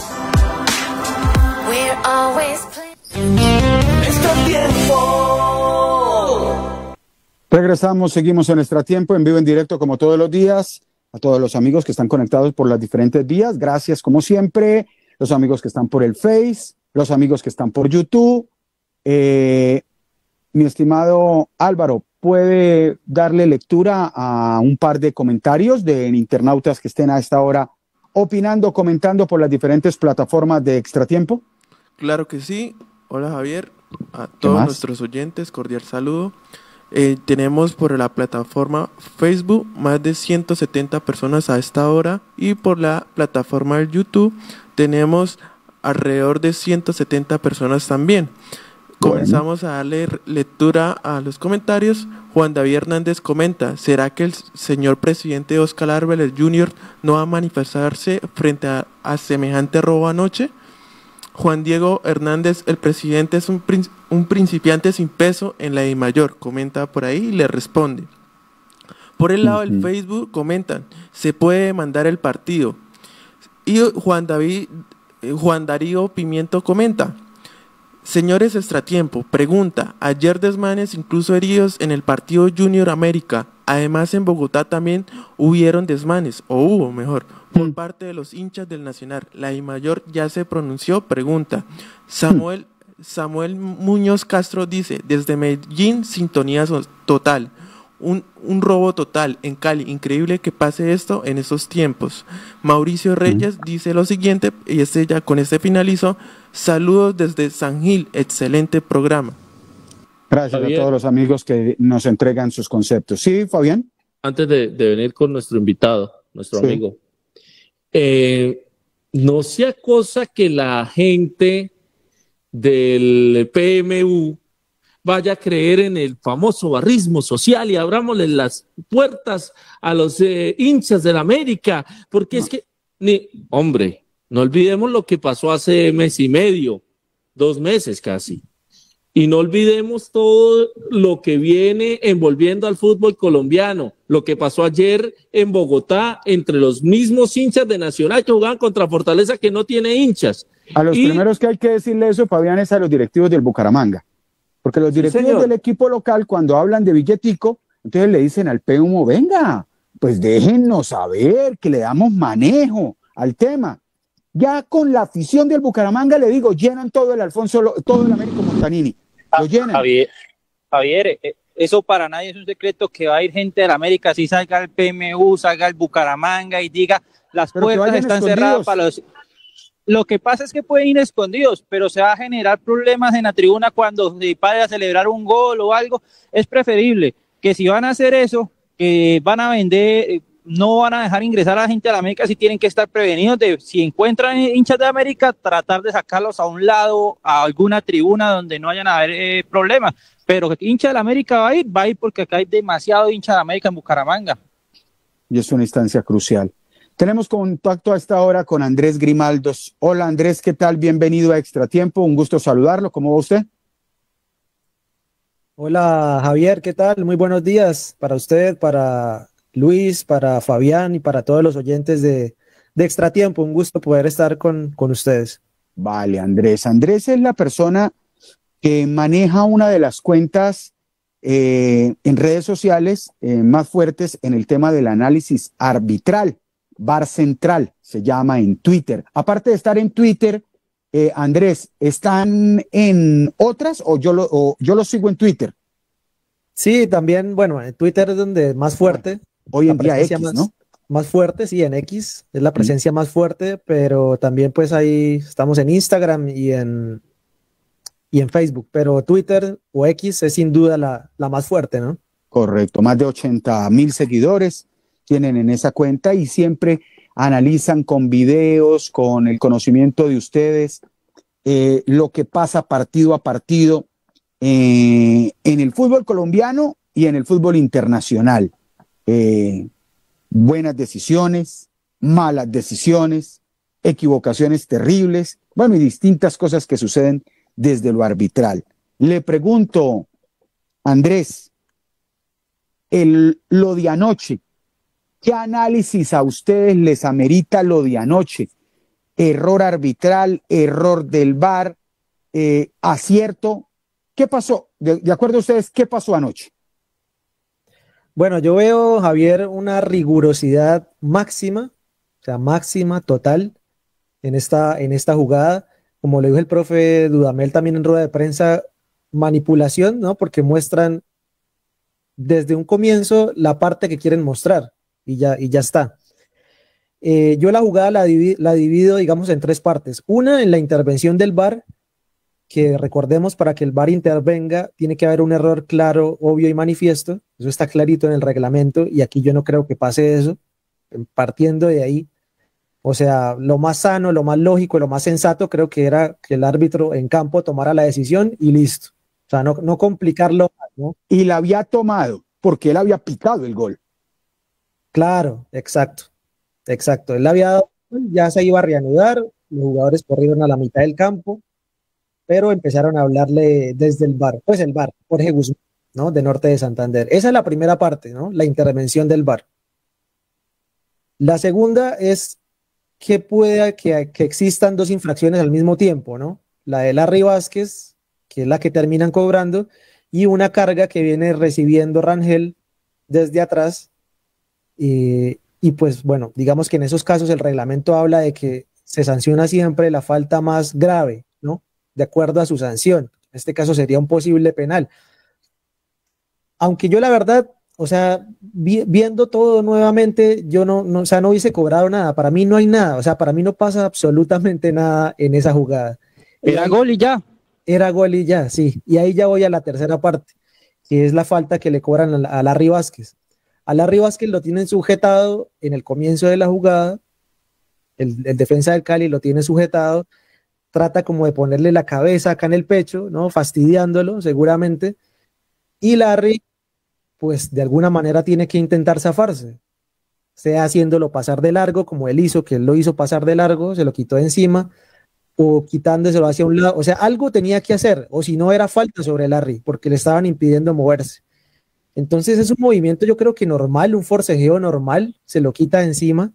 D: Regresamos, seguimos en Extra Tiempo, en vivo, en directo, como todos los días. A todos los amigos que están conectados por las diferentes vías, gracias como siempre. Los amigos que están por el Face, los amigos que están por YouTube. Eh, mi estimado Álvaro, ¿puede darle lectura a un par de comentarios de internautas que estén a esta hora opinando, comentando por las diferentes plataformas de Extra Tiempo?
O: Claro que sí. Hola Javier, a todos nuestros oyentes, cordial saludo. Eh, tenemos por la plataforma Facebook más de ciento setenta personas a esta hora, y por la plataforma de YouTube tenemos alrededor de ciento setenta personas también. Bueno. Comenzamos a darle lectura a los comentarios. Juan David Hernández comenta: ¿será que el señor presidente Oscar Arbeláez junior no va a manifestarse frente a, a semejante robo anoche? Juan Diego Hernández: el presidente es un, un principiante sin peso en la DIMAYOR, comenta por ahí y le responde. Por el lado uh-huh. del Facebook comentan: se puede demandar el partido. Y Juan David, eh, Juan Darío Pimiento comenta: señores Extratiempo, pregunta, ayer desmanes incluso heridos en el partido Junior América. Además en Bogotá también hubieron desmanes, o hubo mejor, por parte de los hinchas del Nacional. La DIMAYOR ya se pronunció, pregunta. Samuel, Samuel Muñoz Castro dice: desde Medellín, sintonía total. Un, un robo total en Cali. Increíble que pase esto en estos tiempos. Mauricio Reyes dice lo siguiente, y este ya con este finalizo: saludos desde San Gil, excelente programa.
D: Gracias Fabián. A todos los amigos que nos entregan sus conceptos. Sí, Fabián.
E: Antes de, de venir con nuestro invitado, nuestro sí. amigo, eh, no sea cosa que la gente del P M U vaya a creer en el famoso barrismo social y abrámosle las puertas a los eh, hinchas del América, porque no. es que, ni, hombre, no olvidemos lo que pasó hace mes y medio, dos meses casi. Y no olvidemos todo lo que viene envolviendo al fútbol colombiano, lo que pasó ayer en Bogotá entre los mismos hinchas de Nacional que jugaban contra Fortaleza, que no tiene hinchas.
D: A los y... primeros que hay que decirle eso, Fabián, es a los directivos del Bucaramanga, porque los directivos sí, del equipo local, cuando hablan de billetico, entonces le dicen al P M U: venga, pues déjennos saber que le damos manejo al tema. Ya con la afición del Bucaramanga, le digo, llenan todo el Alfonso, todo el Américo Montanini. Lo llenan.
F: Javier, Javier, eso para nadie es un secreto, que va a ir gente del América, si salga el P M U, salga el Bucaramanga y diga, las pero puertas están escondidos. cerradas para los... Lo que pasa es que pueden ir escondidos, pero se va a generar problemas en la tribuna cuando se vaya a celebrar un gol o algo. Es preferible que si van a hacer eso, que van a vender... no van a dejar ingresar a la gente de la América, si tienen que estar prevenidos de, si encuentran hinchas de América, tratar de sacarlos a un lado, a alguna tribuna donde no vayan a haber eh, problemas, pero que hincha de la América va a ir, va a ir porque acá hay demasiado hincha de América en Bucaramanga.
D: Y es una instancia crucial. Tenemos contacto a esta hora con Andrés Grimaldos. Hola Andrés, ¿qué tal? Bienvenido a Extra Tiempo, un gusto saludarlo, ¿cómo va usted?
P: Hola Javier, ¿qué tal? Muy buenos días para usted, para Luis, para Fabián y para todos los oyentes de, de Extra Tiempo. Un gusto poder estar con, con ustedes.
D: Vale, Andrés. Andrés es la persona que maneja una de las cuentas eh, en redes sociales eh, más fuertes en el tema del análisis arbitral. V A R Central se llama en Twitter. Aparte de estar en Twitter, eh, Andrés, ¿están en otras o yo lo, o yo lo sigo en Twitter?
P: Sí, también, bueno, en Twitter es donde más fuerte.
D: Hoy en día X,
P: más,
D: ¿no?
P: Más fuerte, sí, en X es la presencia mm. más fuerte, pero también pues ahí estamos en Instagram y en, y en Facebook, pero Twitter o X es sin duda la, la más fuerte, ¿no?
D: Correcto, más de ochenta mil seguidores tienen en esa cuenta y siempre analizan con videos, con el conocimiento de ustedes, eh, lo que pasa partido a partido eh, en el fútbol colombiano y en el fútbol internacional. Eh, buenas decisiones, malas decisiones, equivocaciones terribles, bueno, y distintas cosas que suceden desde lo arbitral. Le pregunto, Andrés, el, lo de anoche. ¿Qué análisis a ustedes les amerita lo de anoche? Error arbitral, error del V A R, eh, acierto. ¿Qué pasó? De, de acuerdo a ustedes, ¿qué pasó anoche?
P: Bueno, yo veo, Javier, una rigurosidad máxima, o sea, máxima, total, en esta, en esta jugada. Como lo dijo el profe Dudamel también en rueda de prensa, manipulación, ¿no? Porque muestran desde un comienzo la parte que quieren mostrar y ya, y ya está. Eh, yo la jugada la, divi la divido, digamos, en tres partes. Una, en la intervención del V A R, que recordemos, para que el V A R intervenga tiene que haber un error claro, obvio y manifiesto. Eso está clarito en el reglamento y aquí yo no creo que pase eso. Partiendo de ahí, o sea, lo más sano, lo más lógico, lo más sensato creo que era que el árbitro en campo tomara la decisión y listo. O sea, no, no complicarlo más, ¿no?
D: Y la había tomado porque él había picado el gol.
P: Claro, exacto, exacto. Él había dado, ya se iba a reanudar, los jugadores corrieron a la mitad del campo, pero empezaron a hablarle desde el V A R, pues el V A R, Jorge Guzmán, ¿no? De Norte de Santander. Esa es la primera parte, ¿no? La intervención del V A R. La segunda es que pueda que, que existan dos infracciones al mismo tiempo, ¿no? La de Larry Vázquez, que es la que terminan cobrando, y una carga que viene recibiendo Rangel desde atrás. Eh, y pues bueno, digamos que en esos casos el reglamento habla de que se sanciona siempre la falta más grave, ¿no? De acuerdo a su sanción. En este caso sería un posible penal. Aunque yo la verdad, o sea, vi, viendo todo nuevamente, yo no, no, o sea, no hubiese cobrado nada. Para mí no hay nada, o sea, para mí no pasa absolutamente nada en esa jugada.
F: Era
P: ahí,
F: gol y ya.
P: Era gol y ya, sí. Y ahí ya voy a la tercera parte, que es la falta que le cobran a, a Larry Vázquez. A Larry Vázquez lo tienen sujetado en el comienzo de la jugada, el, el defensa del Cali lo tiene sujetado, trata como de ponerle la cabeza acá en el pecho, ¿no? Fastidiándolo seguramente, y Larry pues de alguna manera tiene que intentar zafarse, sea haciéndolo pasar de largo como él hizo, que él lo hizo pasar de largo, se lo quitó de encima, o quitándoselo hacia un lado, o sea, algo tenía que hacer, o si no era falta sobre Larry, porque le estaban impidiendo moverse. Entonces es un movimiento yo creo que normal, un forcejeo normal, se lo quita de encima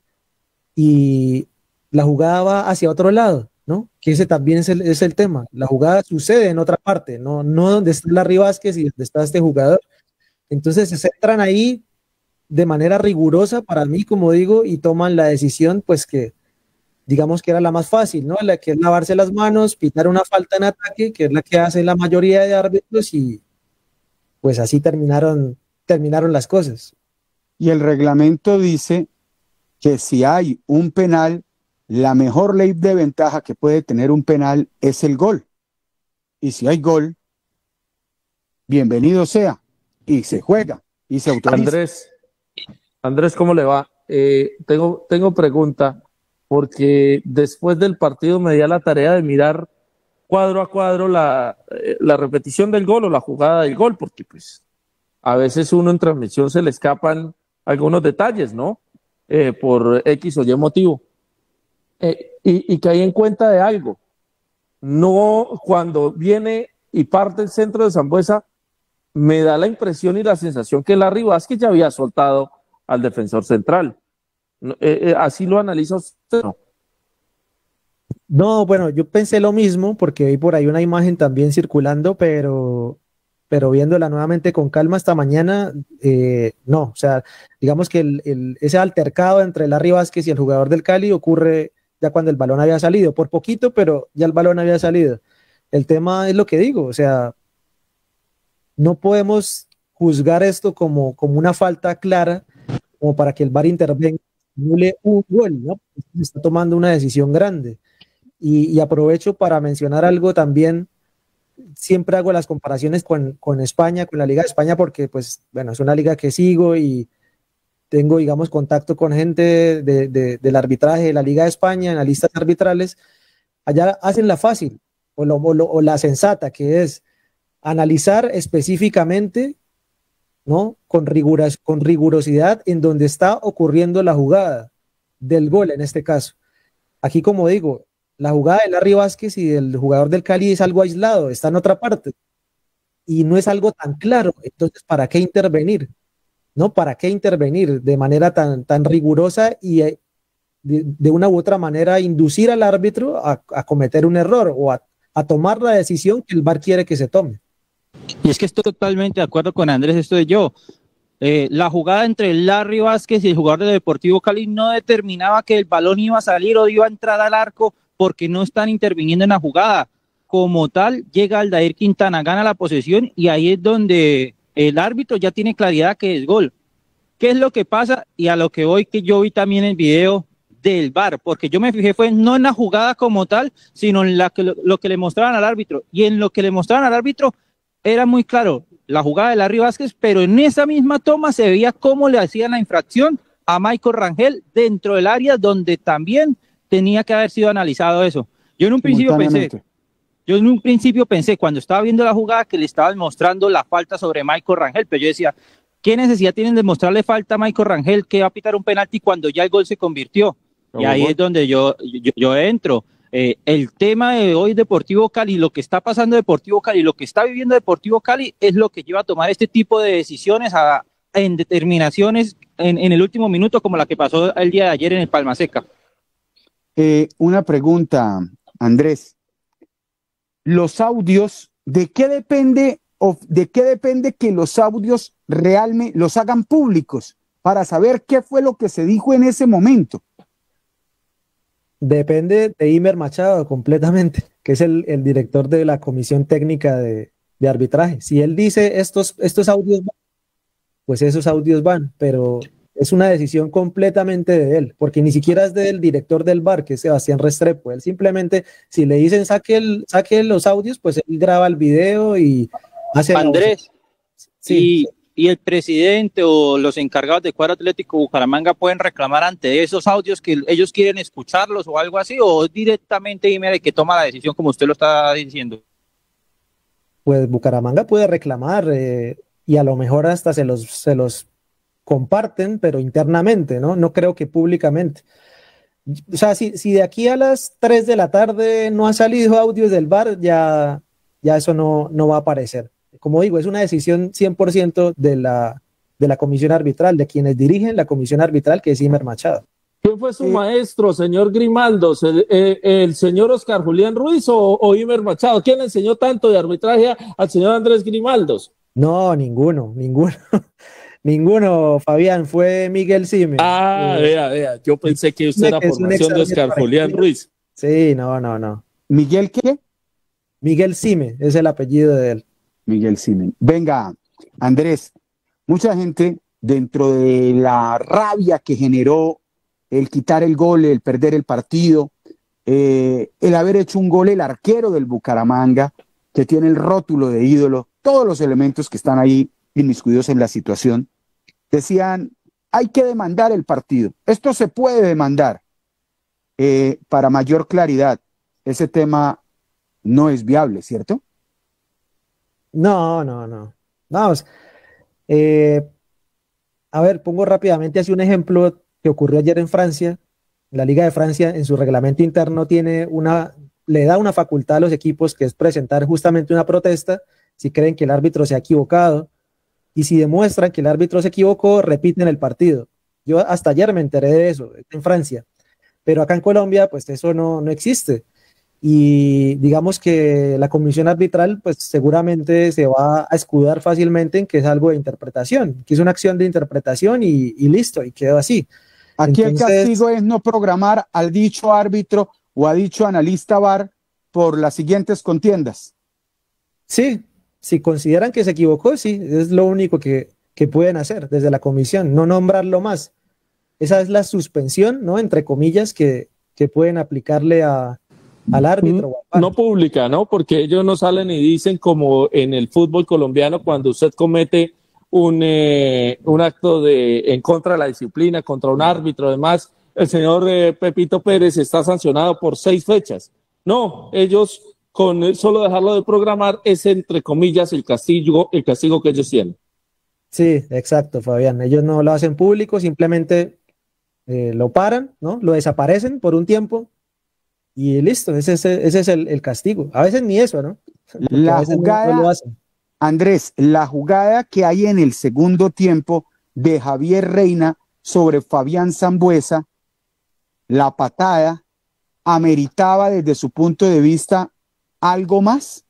P: y la jugada va hacia otro lado, ¿no? Que ese también es el, es el tema, la jugada sucede en otra parte, no, no donde está Larry Vázquez y donde está este jugador. Entonces se centran ahí de manera rigurosa para mí, como digo, y toman la decisión, pues que digamos que era la más fácil, ¿no? La que es lavarse las manos, pitar una falta en ataque, que es la que hace la mayoría de árbitros y pues así terminaron, terminaron las cosas.
D: Y el reglamento dice que si hay un penal, la mejor ley de ventaja que puede tener un penal es el gol. Y si hay gol, bienvenido sea. Y se juega y se autoriza.
E: Andrés, Andrés, ¿cómo le va? Eh, tengo, tengo pregunta, porque después del partido me di a la tarea de mirar cuadro a cuadro la, eh, la repetición del gol o la jugada del gol, porque pues a veces uno en transmisión se le escapan algunos detalles, ¿no? Eh, por X o Y motivo. Eh, y, y caí en cuenta de algo. No, cuando viene y parte el centro de Sambuesa, me da la impresión y la sensación que Larry Vázquez ya había soltado al defensor central. Eh, eh, ¿Así lo analiza usted? No.
P: No, bueno, yo pensé lo mismo porque vi por ahí una imagen también circulando, pero, pero viéndola nuevamente con calma esta mañana, eh, no, o sea, digamos que el, el, ese altercado entre Larry Vázquez y el jugador del Cali ocurre ya cuando el balón había salido, por poquito, pero ya el balón había salido. El tema es lo que digo, o sea, no podemos juzgar esto como, como una falta clara, como para que el V A R intervenga y anule un gol, ¿no? Se está tomando una decisión grande. Y, y aprovecho para mencionar algo también, siempre hago las comparaciones con, con España, con la Liga de España, porque pues, bueno, es una liga que sigo y tengo, digamos, contacto con gente de, de, del arbitraje de la Liga de España, en las listas arbitrales. Allá hacen la fácil, o, lo, o, lo, o la sensata, que es analizar específicamente, ¿no? Con, riguras, con rigurosidad en donde está ocurriendo la jugada del gol en este caso. Aquí, como digo, la jugada de Larry Vázquez y del jugador del Cali es algo aislado, está en otra parte y no es algo tan claro. Entonces, ¿para qué intervenir? ¿no? ¿Para qué intervenir de manera tan, tan rigurosa y de, de una u otra manera inducir al árbitro a, a cometer un error o a, a tomar la decisión que el V A R quiere que se tome?
F: Y es que estoy totalmente de acuerdo con Andrés, esto de yo. Eh, la jugada entre Larry Vázquez y el jugador del Deportivo Cali no determinaba que el balón iba a salir o iba a entrar al arco porque no están interviniendo en la jugada. Como tal, llega Aldair Quintana, gana la posesión y ahí es donde el árbitro ya tiene claridad que es gol. ¿Qué es lo que pasa? Y a lo que voy, que yo vi también el video del V A R, porque yo me fijé fue no en la jugada como tal, sino en la que, lo, lo que le mostraban al árbitro. Y en lo que le mostraban al árbitro era muy claro la jugada de Larry Vázquez, pero en esa misma toma se veía cómo le hacían la infracción a Michael Rangel dentro del área donde también tenía que haber sido analizado eso. Yo en un principio pensé, yo en un principio pensé cuando estaba viendo la jugada que le estaban mostrando la falta sobre Michael Rangel, pero yo decía, ¿qué necesidad tienen de mostrarle falta a Michael Rangel que va a pitar un penalti cuando ya el gol se convirtió? Y ahí es donde yo, yo, yo entro. Eh, el tema de hoy Deportivo Cali, lo que está pasando Deportivo Cali, lo que está viviendo Deportivo Cali es lo que lleva a tomar este tipo de decisiones a, en determinaciones en, en el último minuto como la que pasó el día de ayer en el Palma Seca.
D: Eh, una pregunta, Andrés. Los audios, ¿de qué depende o de qué depende que los audios realmente los hagan públicos para saber qué fue lo que se dijo en ese momento?
P: Depende de Imer Machado completamente, que es el, el director de la comisión técnica de, de arbitraje. Si él dice estos, estos audios van, pues esos audios van, pero es una decisión completamente de él, porque ni siquiera es del director del V A R, que es Sebastián Restrepo. Él simplemente, si le dicen saque, el, saque los audios, pues él graba el video y hace...
F: Andrés,
P: sí.
F: y, y el presidente o los encargados de Cuadro Atlético Bucaramanga pueden reclamar ante esos audios que ellos quieren escucharlos o algo así, o directamente Imer el que toma la decisión como usted lo está diciendo.
P: Pues Bucaramanga puede reclamar eh, y a lo mejor hasta se los, se los comparten, pero internamente, ¿no? No creo que públicamente. O sea, si, si de aquí a las tres de la tarde no ha salido audios del V A R, ya, ya eso no, no va a aparecer. Como digo, es una decisión cien por ciento de la, de la comisión arbitral, de quienes dirigen la comisión arbitral, que es Imer Machado.
E: ¿Quién fue su eh, maestro, señor Grimaldos? ¿El, el, el señor Oscar Julián Ruiz o, o Imer Machado? ¿Quién le enseñó tanto de arbitraje al señor Andrés Grimaldos?
P: No, ninguno, ninguno. Ninguno, Fabián, fue Miguel Sime.
E: Ah, eh, vea, vea, yo pensé que usted era formación de Oscar Julián Ruiz.
P: Sí, no, no, no.
D: ¿Miguel qué?
P: Miguel Sime, es el apellido de él.
D: Miguel Sime. Venga, Andrés, mucha gente dentro de la rabia que generó el quitar el gol, el perder el partido, eh, el haber hecho un gol el arquero del Bucaramanga, que tiene el rótulo de ídolo, todos los elementos que están ahí inmiscuidos en la situación, decían, hay que demandar el partido, esto se puede demandar. Eh, para mayor claridad, ese tema no es viable, ¿cierto?
P: No, no, no. Vamos. Eh, a ver, pongo rápidamente así un ejemplo que ocurrió ayer en Francia. La Liga de Francia, en su reglamento interno, tiene una, le da una facultad a los equipos que es presentar justamente una protesta si creen que el árbitro se ha equivocado. Y si demuestran que el árbitro se equivocó, repiten el partido. Yo hasta ayer me enteré de eso, en Francia. Pero acá en Colombia, pues eso no, no existe. Y digamos que la comisión arbitral, pues seguramente se va a escudar fácilmente en que es algo de interpretación, que es una acción de interpretación y, y listo, y quedó así.
D: Aquí
P: Entonces,
D: el castigo es no programar al dicho árbitro o a dicho analista V A R por las siguientes contiendas.
P: Sí, si consideran que se equivocó, sí, es lo único que, que pueden hacer desde la comisión, no nombrarlo más. Esa es la suspensión, ¿no? Entre comillas, que, que pueden aplicarle a, al árbitro.
E: No, no pública, ¿no? Porque ellos no salen y dicen como en el fútbol colombiano cuando usted comete un, eh, un acto de en contra de la disciplina, contra un árbitro, además, el señor eh, Pepito Pérez está sancionado por seis fechas. No, ellos con solo dejarlo de programar es entre comillas el castigo, el castigo que ellos tienen.
P: Sí, exacto, Fabián. Ellos no lo hacen público, simplemente eh, lo paran, ¿no? Lo desaparecen por un tiempo y listo, ese, ese, ese es el, el castigo. A veces ni eso, ¿no? Porque
D: la jugada, no, no lo hacen. Andrés, la jugada que hay en el segundo tiempo de Javier Reina sobre Fabián Sambueza, la patada, ameritaba desde su punto de vista algo más?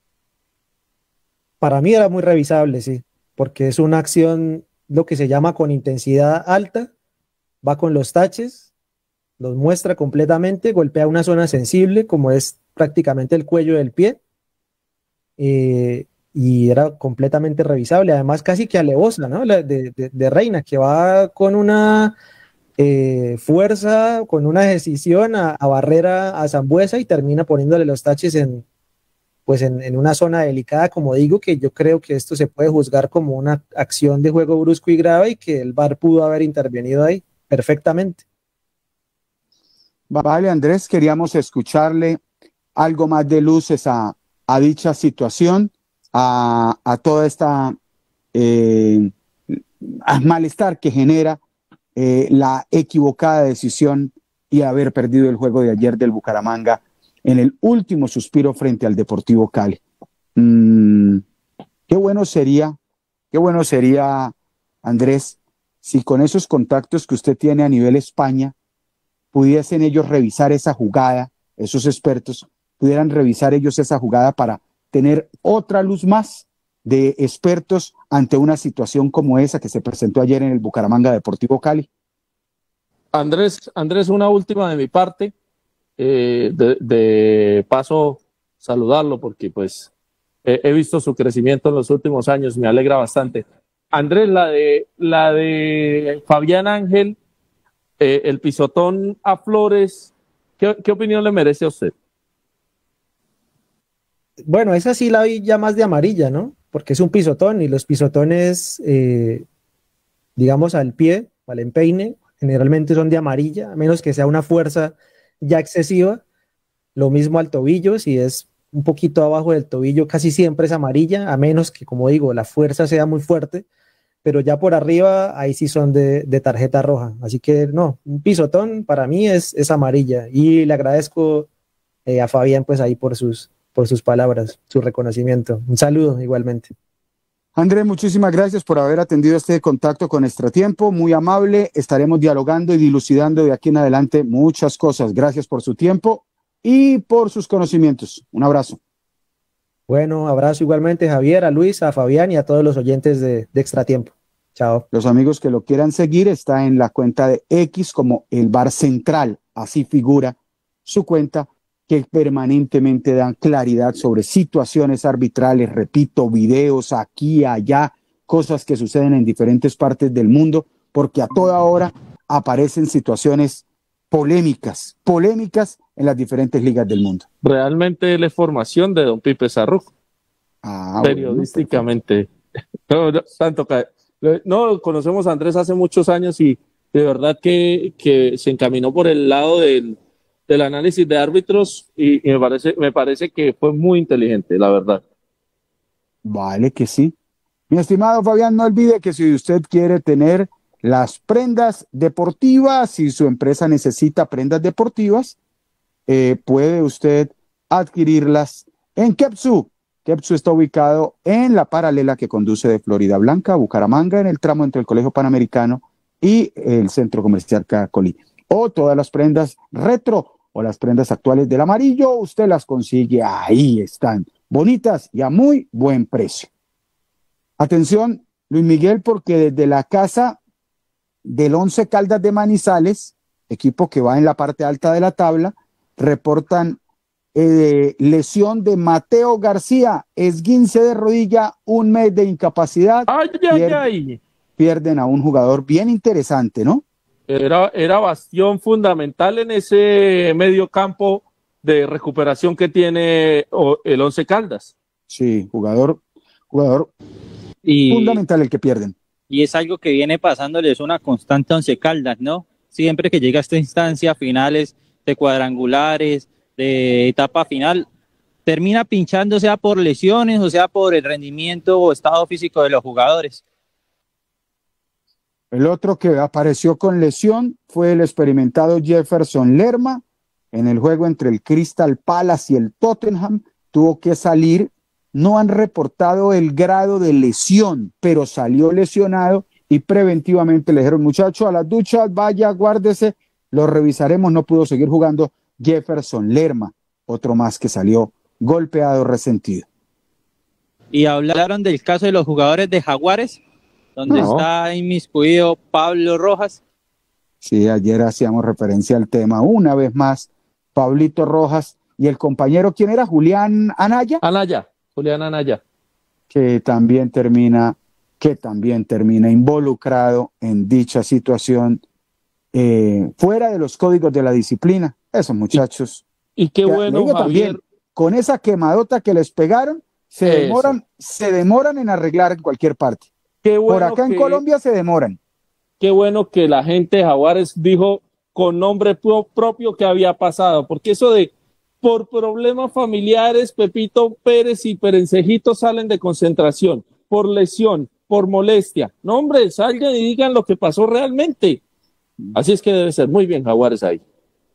P: Para mí era muy revisable, sí, porque es una acción, lo que se llama con intensidad alta, va con los taches, los muestra completamente, golpea una zona sensible, como es prácticamente el cuello del pie, eh, y era completamente revisable, además casi que alevosa, ¿no? La de, de, de Reina, que va con una eh, fuerza, con una decisión a, a barrer a, a Sambueza y termina poniéndole los taches en, pues en, en una zona delicada, como digo, que yo creo que esto se puede juzgar como una acción de juego brusco y grave y que el V A R pudo haber intervenido ahí perfectamente.
D: Vale, Andrés, queríamos escucharle algo más de luces a, a dicha situación, a, a toda esta eh, al malestar que genera eh, la equivocada decisión y haber perdido el juego de ayer del Bucaramanga en el último suspiro frente al Deportivo Cali. Mm, qué bueno sería, qué bueno sería, Andrés, si con esos contactos que usted tiene a nivel España, pudiesen ellos revisar esa jugada, esos expertos, pudieran revisar ellos esa jugada para tener otra luz más de expertos ante una situación como esa que se presentó ayer en el Bucaramanga Deportivo Cali.
E: Andrés, Andrés, una última de mi parte, eh, de, de paso saludarlo porque pues eh, he visto su crecimiento en los últimos años, me alegra bastante. Andrés, la de, la de Fabián Ángel, eh, el pisotón a Flores, ¿qué, qué opinión le merece a usted?
P: Bueno, esa sí la vi ya más de amarilla, ¿no? Porque es un pisotón y los pisotones, eh, digamos, al pie, al empeine, generalmente son de amarilla, a menos que sea una fuerza ya excesiva. Lo mismo al tobillo, si es un poquito abajo del tobillo, casi siempre es amarilla, a menos que, como digo, la fuerza sea muy fuerte, pero ya por arriba, ahí sí son de, de tarjeta roja. Así que no, un pisotón para mí es, es amarilla y le agradezco eh, a Fabián pues ahí por sus... por sus palabras, su reconocimiento. Un saludo igualmente.
D: Andrés, muchísimas gracias por haber atendido este contacto con Extratiempo, muy amable, estaremos dialogando y dilucidando de aquí en adelante muchas cosas. Gracias por su tiempo y por sus conocimientos. Un abrazo.
P: Bueno, abrazo igualmente Javier, a Luis, a Fabián y a todos los oyentes de, de Extratiempo. Chao.
D: Los amigos que lo quieran seguir, está en la cuenta de X como el V A R Central, así figura su cuenta, que permanentemente dan claridad sobre situaciones arbitrales, repito, videos aquí, allá, cosas que suceden en diferentes partes del mundo, porque a toda hora aparecen situaciones polémicas, polémicas en las diferentes ligas del mundo.
E: Realmente la formación de don Pipe Sarruco, ah, periodísticamente. Bueno, no, no, tanto que, no, conocemos a Andrés hace muchos años y de verdad que, que se encaminó por el lado del del análisis de árbitros y, y me parece me parece que fue muy inteligente, la verdad.
D: Vale que sí. Mi estimado Fabián, no olvide que si usted quiere tener las prendas deportivas, si su empresa necesita prendas deportivas, eh, puede usted adquirirlas en Kepsu. Kepsu está ubicado en la paralela que conduce de Florida Blanca a Bucaramanga, en el tramo entre el Colegio Panamericano y el Centro Comercial Cacolí. O todas las prendas retro o las prendas actuales del amarillo, usted las consigue, ahí están, bonitas y a muy buen precio. Atención, Luis Miguel, porque desde la casa del Once Caldas de Manizales, equipo que va en la parte alta de la tabla, reportan eh, lesión de Mateo García, esguince de rodilla, un mes de incapacidad.
E: Ay, ay, ay.
D: Pierden a un jugador bien interesante, ¿no?
E: Era, era bastión fundamental en ese medio campo de recuperación que tiene el Once Caldas.
D: Sí, jugador, jugador
F: y,
D: fundamental el que pierden.
F: Y es algo que viene pasándoles una constante Once Caldas, ¿no? Siempre que llega a esta instancia, finales de cuadrangulares, de etapa final, termina pinchando, sea por lesiones, o sea por el rendimiento o estado físico de los jugadores.
D: El otro que apareció con lesión fue el experimentado Jefferson Lerma. En el juego entre el Crystal Palace y el Tottenham tuvo que salir. No han reportado el grado de lesión, pero salió lesionado y preventivamente le dijeron, muchacho, a las duchas, vaya, guárdese, lo revisaremos, no pudo seguir jugando Jefferson Lerma, otro más que salió golpeado, resentido.
F: Y hablaron del caso de los jugadores de Jaguares, donde no. está inmiscuido Pablo Rojas.
D: Sí, ayer hacíamos referencia al tema una vez más, Pablito Rojas y el compañero, ¿quién era? Julián Anaya.
E: Anaya, Julián Anaya.
D: Que también termina, que también termina involucrado en dicha situación, eh, fuera de los códigos de la disciplina. Esos muchachos.
E: Y, y qué bueno,
D: digo,
E: Javier.
D: También, con esa quemadota que les pegaron, se Eso. demoran, se demoran en arreglar en cualquier parte.
E: Qué bueno.
D: Por acá
E: que,
D: en Colombia se demoran.
E: Qué bueno que la gente de Jaguares dijo con nombre pro propio que había pasado, porque eso de por problemas familiares, Pepito Pérez y Perencejito salen de concentración, por lesión, por molestia. No, hombre, salgan y digan lo que pasó realmente. Así es que debe ser. Muy bien, Jaguares ahí.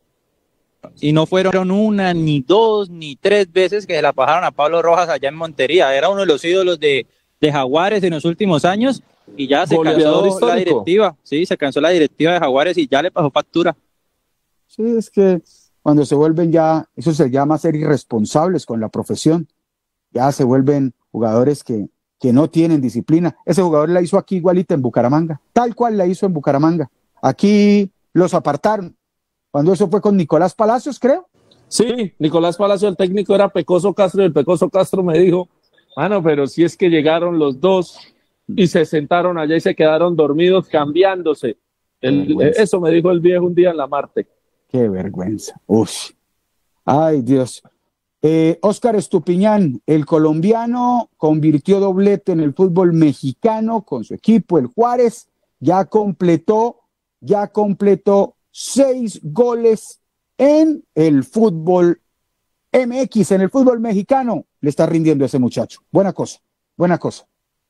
F: Y no fueron una, ni dos, ni tres veces que se la pasaron a Pablo Rojas allá en Montería. Era uno de los ídolos de, de Jaguares en los últimos años y ya se
E: Goleador
F: cansó
E: histórico.
F: la directiva. Sí, se cansó la directiva de Jaguares y ya le pasó factura.
D: Sí, es que cuando se vuelven ya, eso se llama ser irresponsables con la profesión. Ya se vuelven jugadores que, que no tienen disciplina. Ese jugador la hizo aquí igualita en Bucaramanga, tal cual la hizo en Bucaramanga. Aquí los apartaron. Cuando eso fue con Nicolás Palacios, creo.
E: Sí, Nicolás Palacios, el técnico era Pecoso Castro, y el Pecoso Castro me dijo, mano, pero si es que llegaron los dos y se sentaron allá y se quedaron dormidos cambiándose. El, eso me dijo el viejo un día en la Marte.
D: Qué vergüenza. Uf. Ay, Dios. Eh, Óscar Estupiñán, el colombiano, convirtió doblete en el fútbol mexicano con su equipo, el Juárez. Ya completó, ya completó seis goles en el fútbol M X, en el fútbol mexicano. Le está rindiendo a ese muchacho. Buena cosa, buena cosa.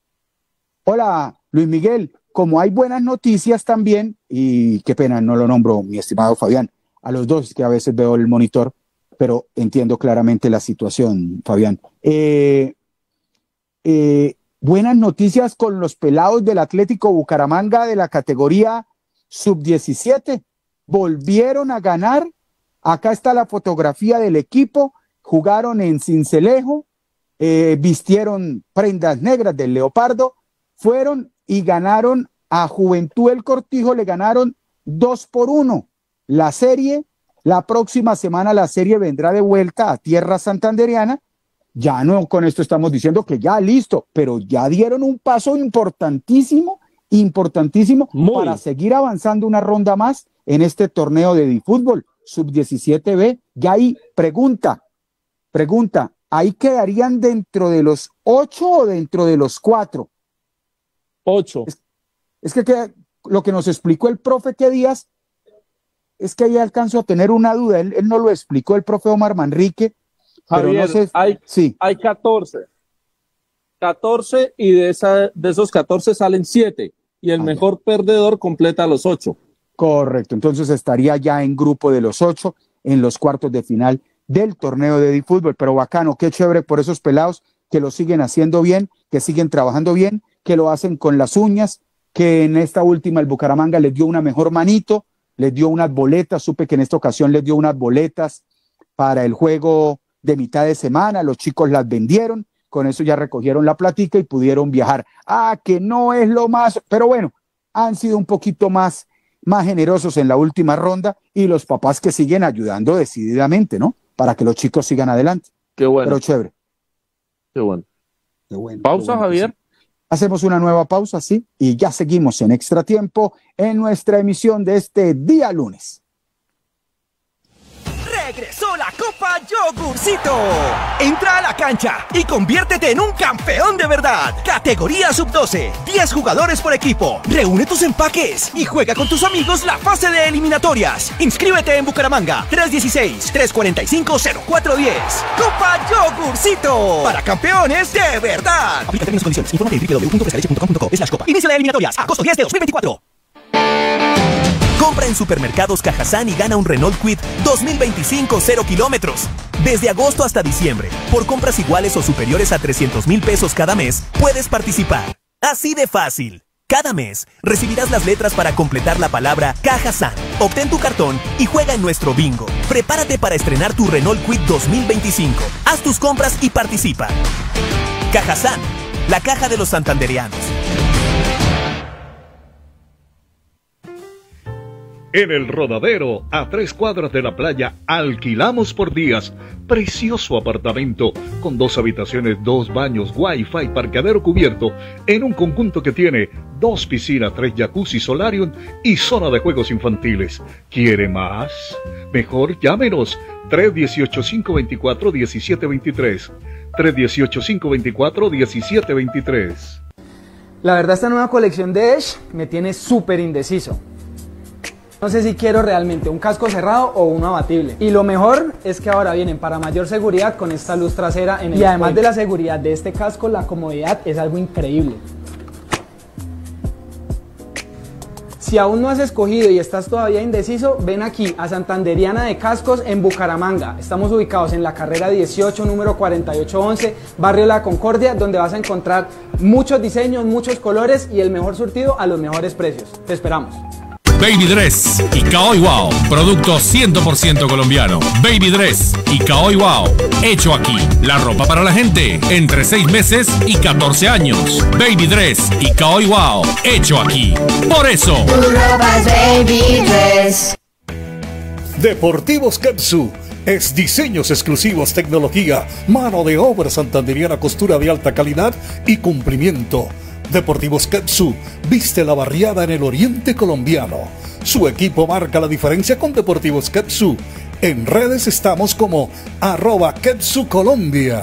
D: Hola, Luis Miguel. Como hay buenas noticias también, y qué pena, no lo nombro, mi estimado Fabián, a los dos, que a veces veo el monitor, pero entiendo claramente la situación, Fabián. Eh, eh, buenas noticias con los pelados del Atlético Bucaramanga de la categoría sub diecisiete. Volvieron a ganar. Acá está la fotografía del equipo. Jugaron en Sincelejo, eh, vistieron prendas negras del leopardo, fueron y ganaron a Juventud El Cortijo, le ganaron dos por uno. La serie, la próxima semana la serie vendrá de vuelta a tierra santanderiana. Ya no con esto estamos diciendo que ya listo, pero ya dieron un paso importantísimo, importantísimo Muy. para seguir avanzando una ronda más en este torneo de difútbol sub diecisiete B. Ya ahí, pregunta, pregunta, ¿ahí quedarían dentro de los ocho o dentro de los cuatro?
E: Ocho.
D: Es, es que, que lo que nos explicó el profe que Díaz, es que ahí alcanzo a tener una duda, él, él no lo explicó el profe Omar Manrique,
E: Javier,
D: pero no sé,
E: hay,
D: sí.
E: hay catorce, catorce y de, esa, de esos catorce salen siete y el ah, mejor ya. perdedor completa los ocho.
D: Correcto, entonces estaría ya en grupo de los ocho en los cuartos de final del torneo de fútbol, pero bacano, qué chévere por esos pelados que lo siguen haciendo bien, que siguen trabajando bien, que lo hacen con las uñas, que en esta última el Bucaramanga les dio una mejor manito, les dio unas boletas, supe que en esta ocasión les dio unas boletas para el juego de mitad de semana, los chicos las vendieron, con eso ya recogieron la platica y pudieron viajar. Ah, que no es lo más, pero bueno, han sido un poquito más, más generosos en la última ronda y los papás que siguen ayudando decididamente, ¿no? Para que los chicos sigan adelante.
E: Qué bueno.
D: Pero chévere.
E: Qué bueno.
D: Qué bueno
E: Pausa,
D: qué bueno,
E: Javier.
D: Sí. Hacemos una nueva pausa, sí, y ya seguimos en Extra Tiempo en nuestra emisión de este día lunes.
C: Regresó la Copa Yogurcito. Entra a la cancha y conviértete en un campeón de verdad. Categoría sub doce, diez jugadores por equipo. Reúne tus empaques y juega con tus amigos la fase de eliminatorias. Inscríbete en Bucaramanga, tres uno seis, tres cuatro cinco, cero cuatro uno cero. Copa Yogurcito. Para campeones de verdad. Aplica términos y condiciones. Infórmate en doble u doble u doble u punto pesaleche punto com punto co slash copa. Inicia las eliminatorias. Agosto diez de dos mil veinticuatro. Compra en Supermercados Cajazán y gana un Renault Kwid dos mil veinticinco cero kilómetros. Desde agosto hasta diciembre, por compras iguales o superiores a trescientos mil pesos cada mes, puedes participar. Así de fácil. Cada mes recibirás las letras para completar la palabra Cajazán. Obtén tu cartón y juega en nuestro bingo. Prepárate para estrenar tu Renault Kwid dos mil veinticinco. Haz tus compras y participa. Cajazán, la caja de los santandereanos.
M: En el Rodadero, a tres cuadras de la playa, alquilamos por días. Precioso apartamento con dos habitaciones, dos baños, wifi, parqueadero cubierto, en un conjunto que tiene dos piscinas, tres jacuzzi, solarium y zona de juegos infantiles. ¿Quiere más? Mejor llámenos tres uno ocho, cinco dos cuatro, uno siete dos tres. tres uno ocho, cinco dos cuatro, uno siete dos tres.
G: La verdad, esta nueva colección de Edge me tiene súper indeciso. No sé si quiero realmente un casco cerrado o uno abatible. Y lo mejor es que ahora vienen para mayor seguridad con esta luz trasera en el. Y además de la seguridad de este casco, la comodidad es algo increíble. Si aún no has escogido y estás todavía indeciso, ven aquí a Santanderiana de Cascos en Bucaramanga. Estamos ubicados en la carrera dieciocho, número cuarenta y ocho once, barrio La Concordia, donde vas a encontrar muchos diseños, muchos colores y el mejor surtido a los mejores precios. Te esperamos.
H: Baby Dress y Caoy Wow, producto cien por ciento colombiano. Baby Dress y Caoy Wow, hecho aquí. La ropa para la gente entre seis meses y catorce años. Baby Dress y Caoy Wow, hecho aquí. Por eso.
I: Tu ropa es Baby Dress.
B: Deportivos Kepsu es diseños exclusivos, tecnología, mano de obra santanderiana, costura de alta calidad y cumplimiento. Deportivos Kepsu viste la barriada en el oriente colombiano. Su equipo marca la diferencia con Deportivos Kepsu. En redes estamos como arroba Kepsu Colombia.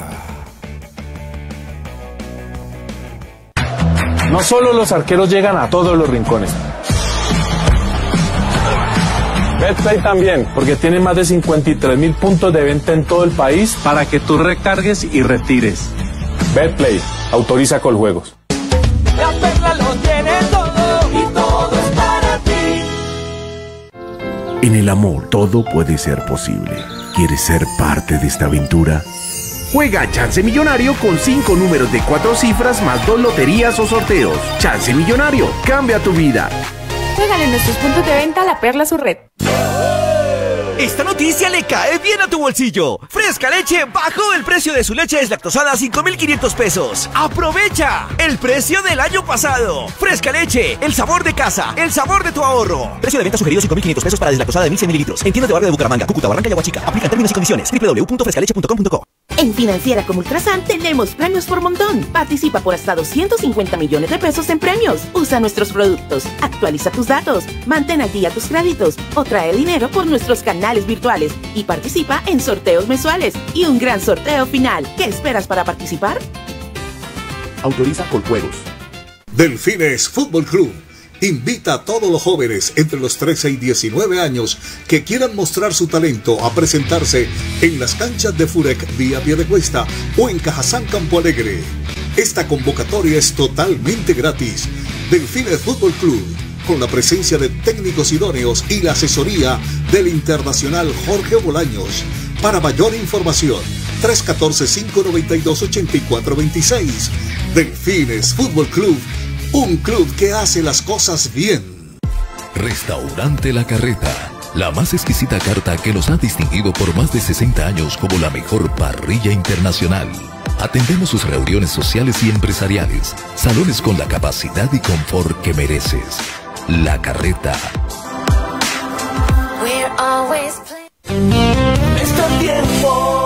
J: No solo los arqueros llegan a todos los rincones. Betplay también, porque tiene más de cincuenta y tres mil puntos de venta en todo el país para que tú recargues y retires. Betplay, autoriza Coljuegos.
Q: La Perla lo tiene todo y todo es para ti.
A: En el amor todo puede ser posible. ¿Quieres ser parte de esta aventura? Juega Chance Millonario con cinco números de cuatro cifras más dos loterías o sorteos. Chance Millonario, cambia tu vida.
K: Juégale en nuestros puntos de venta La Perla su red.
C: Esta noticia le cae bien a tu bolsillo. Fresca Leche bajó el precio de su leche deslactosada a cinco mil quinientos pesos. ¡Aprovecha! El precio del año pasado. Fresca Leche, el sabor de casa, el sabor de tu ahorro. Precio de venta sugerido cinco mil quinientos pesos para deslactosada de mil cien mililitros. En tiendas de barrio de Bucaramanga, Cúcuta, Barranca y Aguachica. Aplican términos y condiciones. doble u doble u doble u punto fresca leche punto com punto co.
L: En Financiera como Ultrasan tenemos premios por montón. Participa por hasta doscientos cincuenta millones de pesos en premios. Usa nuestros productos, actualiza tus datos, mantén al día tus créditos o trae dinero por nuestros canales virtuales y participa en sorteos mensuales y un gran sorteo final. ¿Qué esperas para participar?
A: Autoriza Coljuegos.
B: Delfines Fútbol Club invita a todos los jóvenes entre los trece y diecinueve años que quieran mostrar su talento a presentarse en las canchas de Furec vía Piedecuesta o en Cajazán Campo Alegre. Esta convocatoria es totalmente gratis. Delfines Fútbol Club, con la presencia de técnicos idóneos y la asesoría del internacional Jorge Bolaños. Para mayor información, tres uno cuatro, cinco nueve dos, ocho cuatro dos seis. Delfines Fútbol Club, un club que hace las cosas bien.
N: Restaurante La Carreta, la más exquisita carta que nos ha distinguido por más de sesenta años como la mejor parrilla internacional. Atendemos sus reuniones sociales y empresariales, salones con la capacidad y confort que mereces. La Carreta.
Q: Extra tiempo.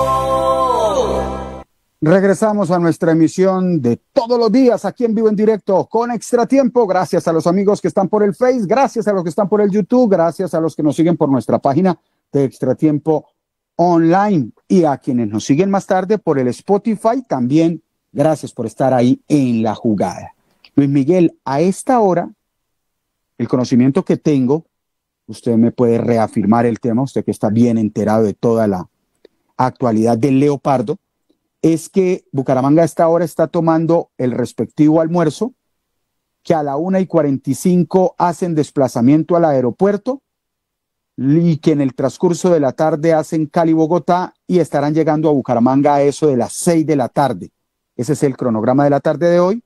D: Regresamos a nuestra emisión de todos los días aquí en vivo en directo con Extra Tiempo. Gracias a los amigos que están por el Face, gracias a los que están por el YouTube, gracias a los que nos siguen por nuestra página de Extra Tiempo Online y a quienes nos siguen más tarde por el Spotify también. Gracias por estar ahí en la jugada. Luis Miguel, a esta hora, el conocimiento que tengo, usted me puede reafirmar el tema, usted que está bien enterado de toda la actualidad del Leopardo, es que Bucaramanga a esta hora está tomando el respectivo almuerzo, que a la una y cuarenta y cinco hacen desplazamiento al aeropuerto y que en el transcurso de la tarde hacen Cali-Bogotá y estarán llegando a Bucaramanga a eso de las seis de la tarde. Ese es el cronograma de la tarde de hoy.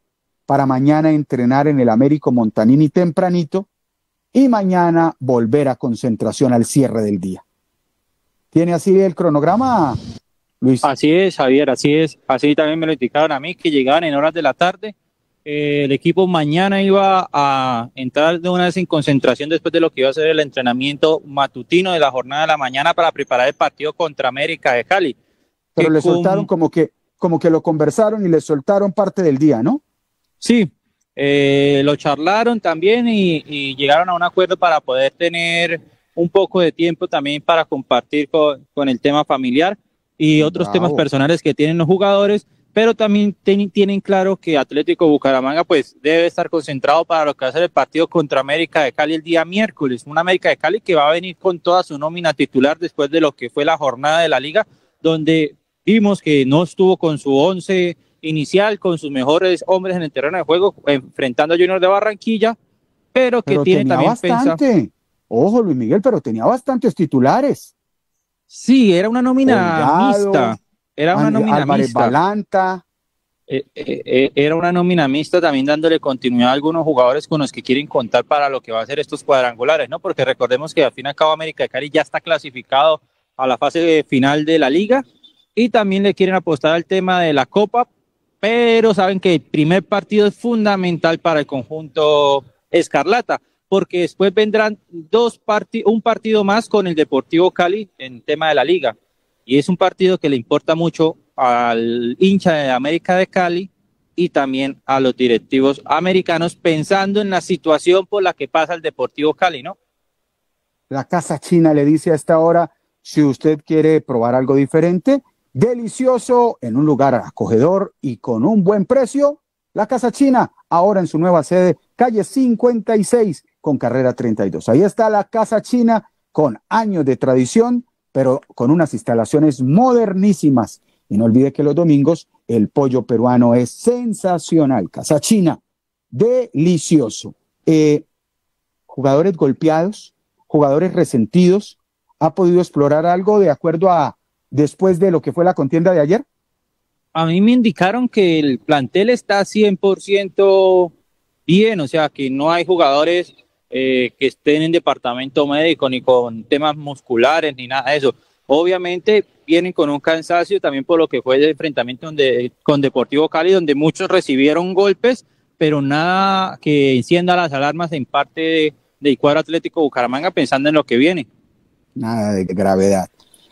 D: para mañana entrenar en el Américo Montanini tempranito y mañana volver a concentración al cierre del día. ¿Tiene así el cronograma, Luis?
F: Así es, Javier, así es. Así también me lo indicaron a mí, que llegaban en horas de la tarde. Eh, el equipo mañana iba a entrar de una vez en concentración después de lo que iba a ser el entrenamiento matutino de la jornada de la mañana para preparar el partido contra América de Cali.
D: Pero le
F: con...
D: soltaron como que, como que lo conversaron y le soltaron parte del día, ¿no?
F: Sí, eh, lo charlaron también y, y llegaron a un acuerdo para poder tener un poco de tiempo también para compartir con, con el tema familiar y otros
D: Bravo.
F: temas personales que tienen los jugadores, pero también ten, tienen claro que Atlético Bucaramanga pues debe estar concentrado para lo que va a ser el partido contra América de Cali el día miércoles, una América de Cali que va a venir con toda su nómina titular después de lo que fue la jornada de la liga, donde vimos que no estuvo con su once inicial, con sus mejores hombres en el terreno de juego, enfrentando a Junior de Barranquilla, pero que
D: pero
F: tiene
D: tenía
F: también
D: bastante.
F: pensado...
D: Ojo, Luis Miguel, pero tenía bastantes titulares.
F: Sí, era una nómina
D: Holgado,
F: mixta. Era una nómina
D: Álvarez
F: mixta.
D: Balanta.
F: Eh, eh, eh, era una nómina mixta, también dándole continuidad a algunos jugadores con los que quieren contar para lo que va a ser estos cuadrangulares, ¿no? Porque recordemos que al fin y al cabo América de Cali ya está clasificado a la fase final de la liga y también le quieren apostar al tema de la Copa, pero saben que el primer partido es fundamental para el conjunto escarlata, porque después vendrán dos parti- un partido más con el Deportivo Cali en tema de la liga, y es un partido que le importa mucho al hincha de América de Cali y también a los directivos americanos, pensando en la situación por la que pasa el Deportivo Cali, ¿no?
D: La Casa China le dice a esta hora, si usted quiere probar algo diferente, delicioso, en un lugar acogedor y con un buen precio, la Casa China, ahora en su nueva sede, calle cincuenta y seis, con carrera treinta y dos. Ahí está la Casa China, con años de tradición, pero con unas instalaciones modernísimas. Y no olvide que los domingos el pollo peruano es sensacional. Casa China, delicioso. Eh, jugadores golpeados, jugadores resentidos, ¿ha podido explorar algo de acuerdo a después de lo que fue la contienda de ayer?
F: A mí me indicaron que el plantel está cien por ciento bien, o sea, que no hay jugadores eh, que estén en departamento médico ni con temas musculares ni nada de eso. Obviamente vienen con un cansancio también por lo que fue el enfrentamiento donde, con Deportivo Cali, donde muchos recibieron golpes, pero nada que encienda las alarmas en parte de, del cuadro Atlético Bucaramanga pensando en lo que viene.
D: Nada de gravedad.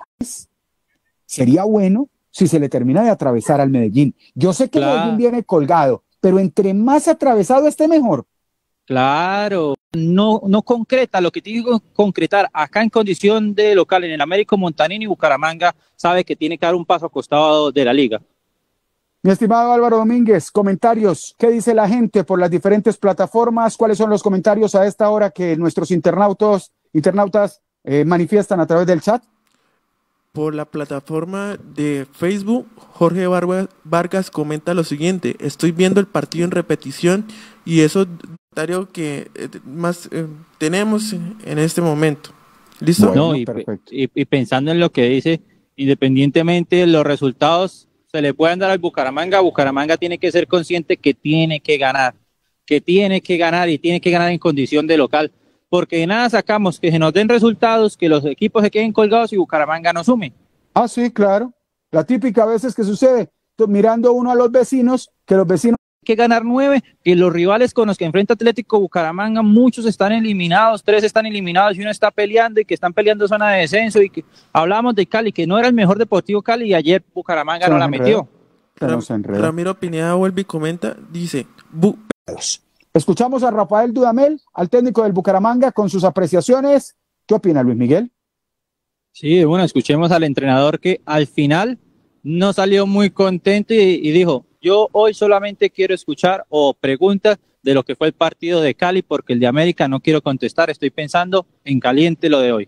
D: Sería bueno si se le termina de atravesar al Medellín. Yo sé que
F: Claro.
D: el Medellín viene colgado, pero entre más atravesado esté mejor.
F: Claro, no, no concreta, lo que tiene que concretar acá en condición de local en el Américo Montanini, Bucaramanga sabe que tiene que dar un paso a costado de la liga.
D: Mi estimado Álvaro Domínguez, comentarios, ¿qué dice la gente por las diferentes plataformas? ¿Cuáles son los comentarios a esta hora que nuestros internautas, internautas eh, manifiestan a través del chat?
O: Por la plataforma de Facebook, Jorge Barba- Vargas comenta lo siguiente: estoy viendo el partido en repetición y eso es el comentario que eh, más eh, tenemos en este momento. ¿Listo?
F: Bueno, no, y, y, y pensando en lo que dice, independientemente de los resultados se le puedan dar al Bucaramanga, Bucaramanga tiene que ser consciente que tiene que ganar, que tiene que ganar y tiene que ganar en condición de local. Porque de nada sacamos que se nos den resultados, que los equipos se queden colgados y Bucaramanga no sume.
D: Ah, sí, claro. La típica a veces que sucede, mirando uno a los vecinos, que los vecinos...
F: Hay que ganar nueve, que los rivales con los que enfrenta Atlético Bucaramanga, muchos están eliminados, tres están eliminados y uno está peleando y que están peleando zona de descenso. Y que hablamos de Cali, que no era el mejor Deportivo Cali y ayer Bucaramanga no la metió.
O: Ram Ramiro Pineda vuelve y comenta, dice... Bu
D: Escuchamos a Rafael Dudamel, al técnico del Bucaramanga, con sus apreciaciones. ¿Qué opina Luis Miguel?
F: Sí, bueno, escuchemos al entrenador que al final no salió muy contento y, y dijo, yo hoy solamente quiero escuchar o preguntas de lo que fue el partido de Cali, porque el de América no quiero contestar, estoy pensando en caliente lo de hoy.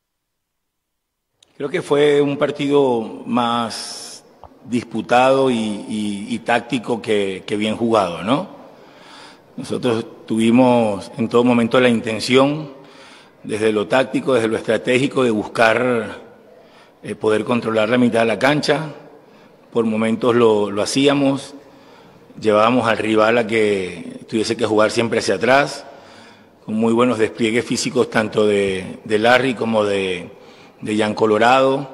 R: Creo que fue un partido más disputado y, y, y táctico que, que bien jugado, ¿no? Nosotros tuvimos en todo momento la intención, desde lo táctico, desde lo estratégico, de buscar eh, poder controlar la mitad de la cancha. Por momentos lo, lo hacíamos, llevábamos al rival a que tuviese que jugar siempre hacia atrás, con muy buenos despliegues físicos tanto de, de Larry como de, de Jan Colorado.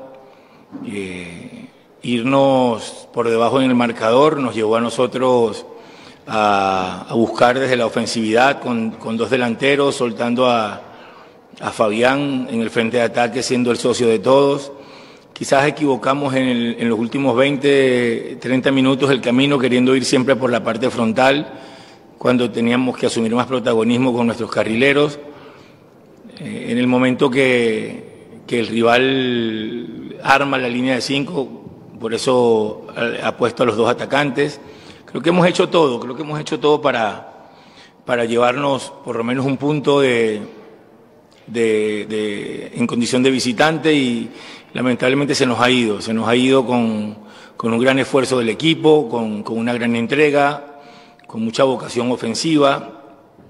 R: Eh, irnos por debajo en el marcador nos llevó a nosotros a, a buscar desde la ofensividad con, con dos delanteros, soltando a, a Fabián en el frente de ataque, siendo el socio de todos. Quizás equivocamos en, el, en los últimos veinte, treinta minutos el camino, queriendo ir siempre por la parte frontal, cuando teníamos que asumir más protagonismo con nuestros carrileros. Eh, en el momento que, que el rival arma la línea de cinco, por eso ha, ha puesto a los dos atacantes. Creo que hemos hecho todo, creo que hemos hecho todo para, para llevarnos por lo menos un punto de, de, de, en condición de visitante, y lamentablemente se nos ha ido, se nos ha ido con, con un gran esfuerzo del equipo, con, con una gran entrega, con mucha vocación ofensiva.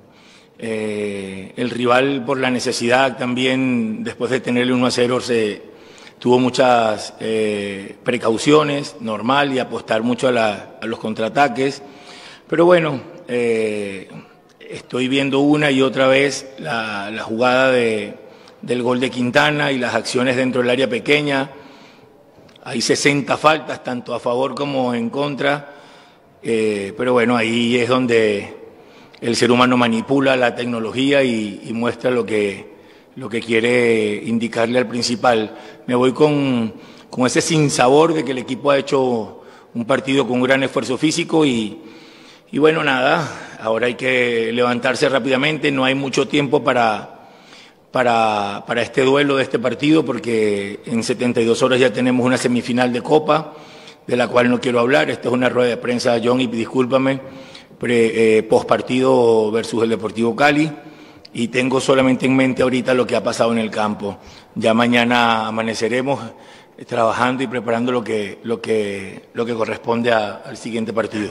R: Eh, el rival, por la necesidad también, después de tenerle uno a cero, se tuvo muchas eh, precauciones, normal, y apostar mucho a, la, a los contraataques. Pero bueno, eh, estoy viendo una y otra vez la, la jugada de, del gol de Quintana y las acciones dentro del área pequeña. Hay sesenta faltas, tanto a favor como en contra. Eh, pero bueno, ahí es donde el ser humano manipula la tecnología y, y muestra lo que, lo que quiere indicarle al principal. Me voy con, con ese sinsabor de que el equipo ha hecho un partido con un gran esfuerzo físico y, y bueno, nada, ahora hay que levantarse rápidamente, no hay mucho tiempo para, para, para este duelo de este partido, porque en setenta y dos horas ya tenemos una semifinal de Copa, de la cual no quiero hablar. Esta es una rueda de prensa, John, y discúlpame, pre, eh, post partido versus el Deportivo Cali, y tengo solamente en mente ahorita lo que ha pasado en el campo. Ya mañana amaneceremos eh, trabajando y preparando lo que, lo que, lo que corresponde a, al siguiente partido.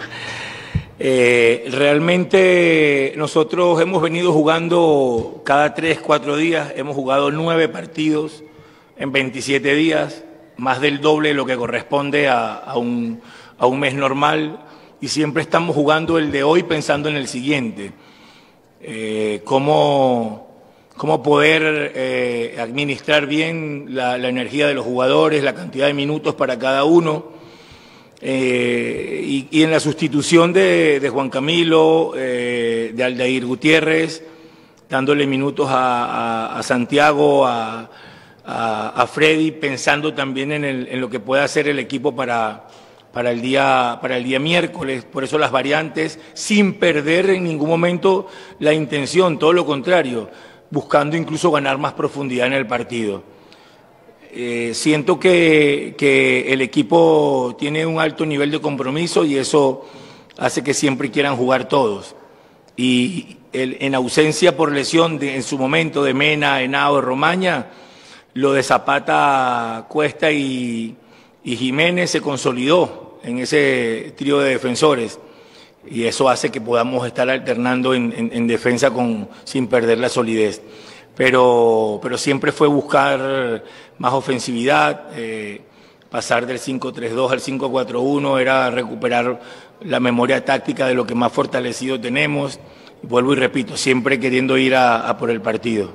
R: Eh, realmente nosotros hemos venido jugando cada tres, cuatro días, hemos jugado nueve partidos en veintisiete días, más del doble de lo que corresponde a, a, un, a un mes normal, y siempre estamos jugando el de hoy pensando en el siguiente. Eh, cómo, cómo poder eh, administrar bien la, la energía de los jugadores, la cantidad de minutos para cada uno, eh, y, y en la sustitución de, de Juan Camilo, eh, de Aldair Gutiérrez, dándole minutos a, a, a Santiago, a, a, a Freddy, pensando también en, el, en lo que puede hacer el equipo para, para, el día, para el día miércoles. Por eso las variantes, sin perder en ningún momento la intención, todo lo contrario, buscando incluso ganar más profundidad en el partido. Eh, siento que, que el equipo tiene un alto nivel de compromiso y eso hace que siempre quieran jugar todos. Y el, en ausencia por lesión de, en su momento de Mena, Henao, Romaña, lo de Zapata, Cuesta y, y Jiménez se consolidó en ese trío de defensores, y eso hace que podamos estar alternando en, en, en defensa con, sin perder la solidez. Pero, pero siempre fue buscar más ofensividad, eh, pasar del cinco tres dos al cinco cuatro uno, era recuperar la memoria táctica de lo que más fortalecido tenemos. Y vuelvo y repito, siempre queriendo ir a, a por el partido.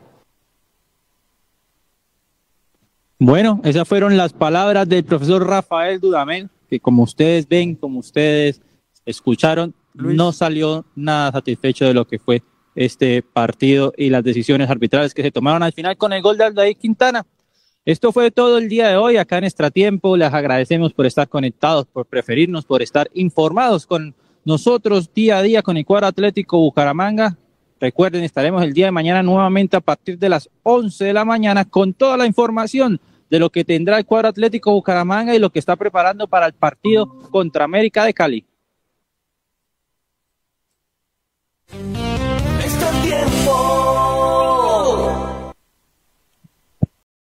F: Bueno, esas fueron las palabras del profesor Rafael Dudamel, que como ustedes ven, como ustedes escucharon, Luis, no salió nada satisfecho de lo que fue este partido y las decisiones arbitrales que se tomaron al final con el gol de Aldair Quintana. Esto fue todo el día de hoy acá en Extratiempo. Les agradecemos por estar conectados, por preferirnos, por estar informados con nosotros día a día con el cuadro Atlético Bucaramanga. Recuerden, estaremos el día de mañana nuevamente a partir de las once de la mañana con toda la información de lo que tendrá el cuadro Atlético Bucaramanga y lo que está preparando para el partido contra América de Cali.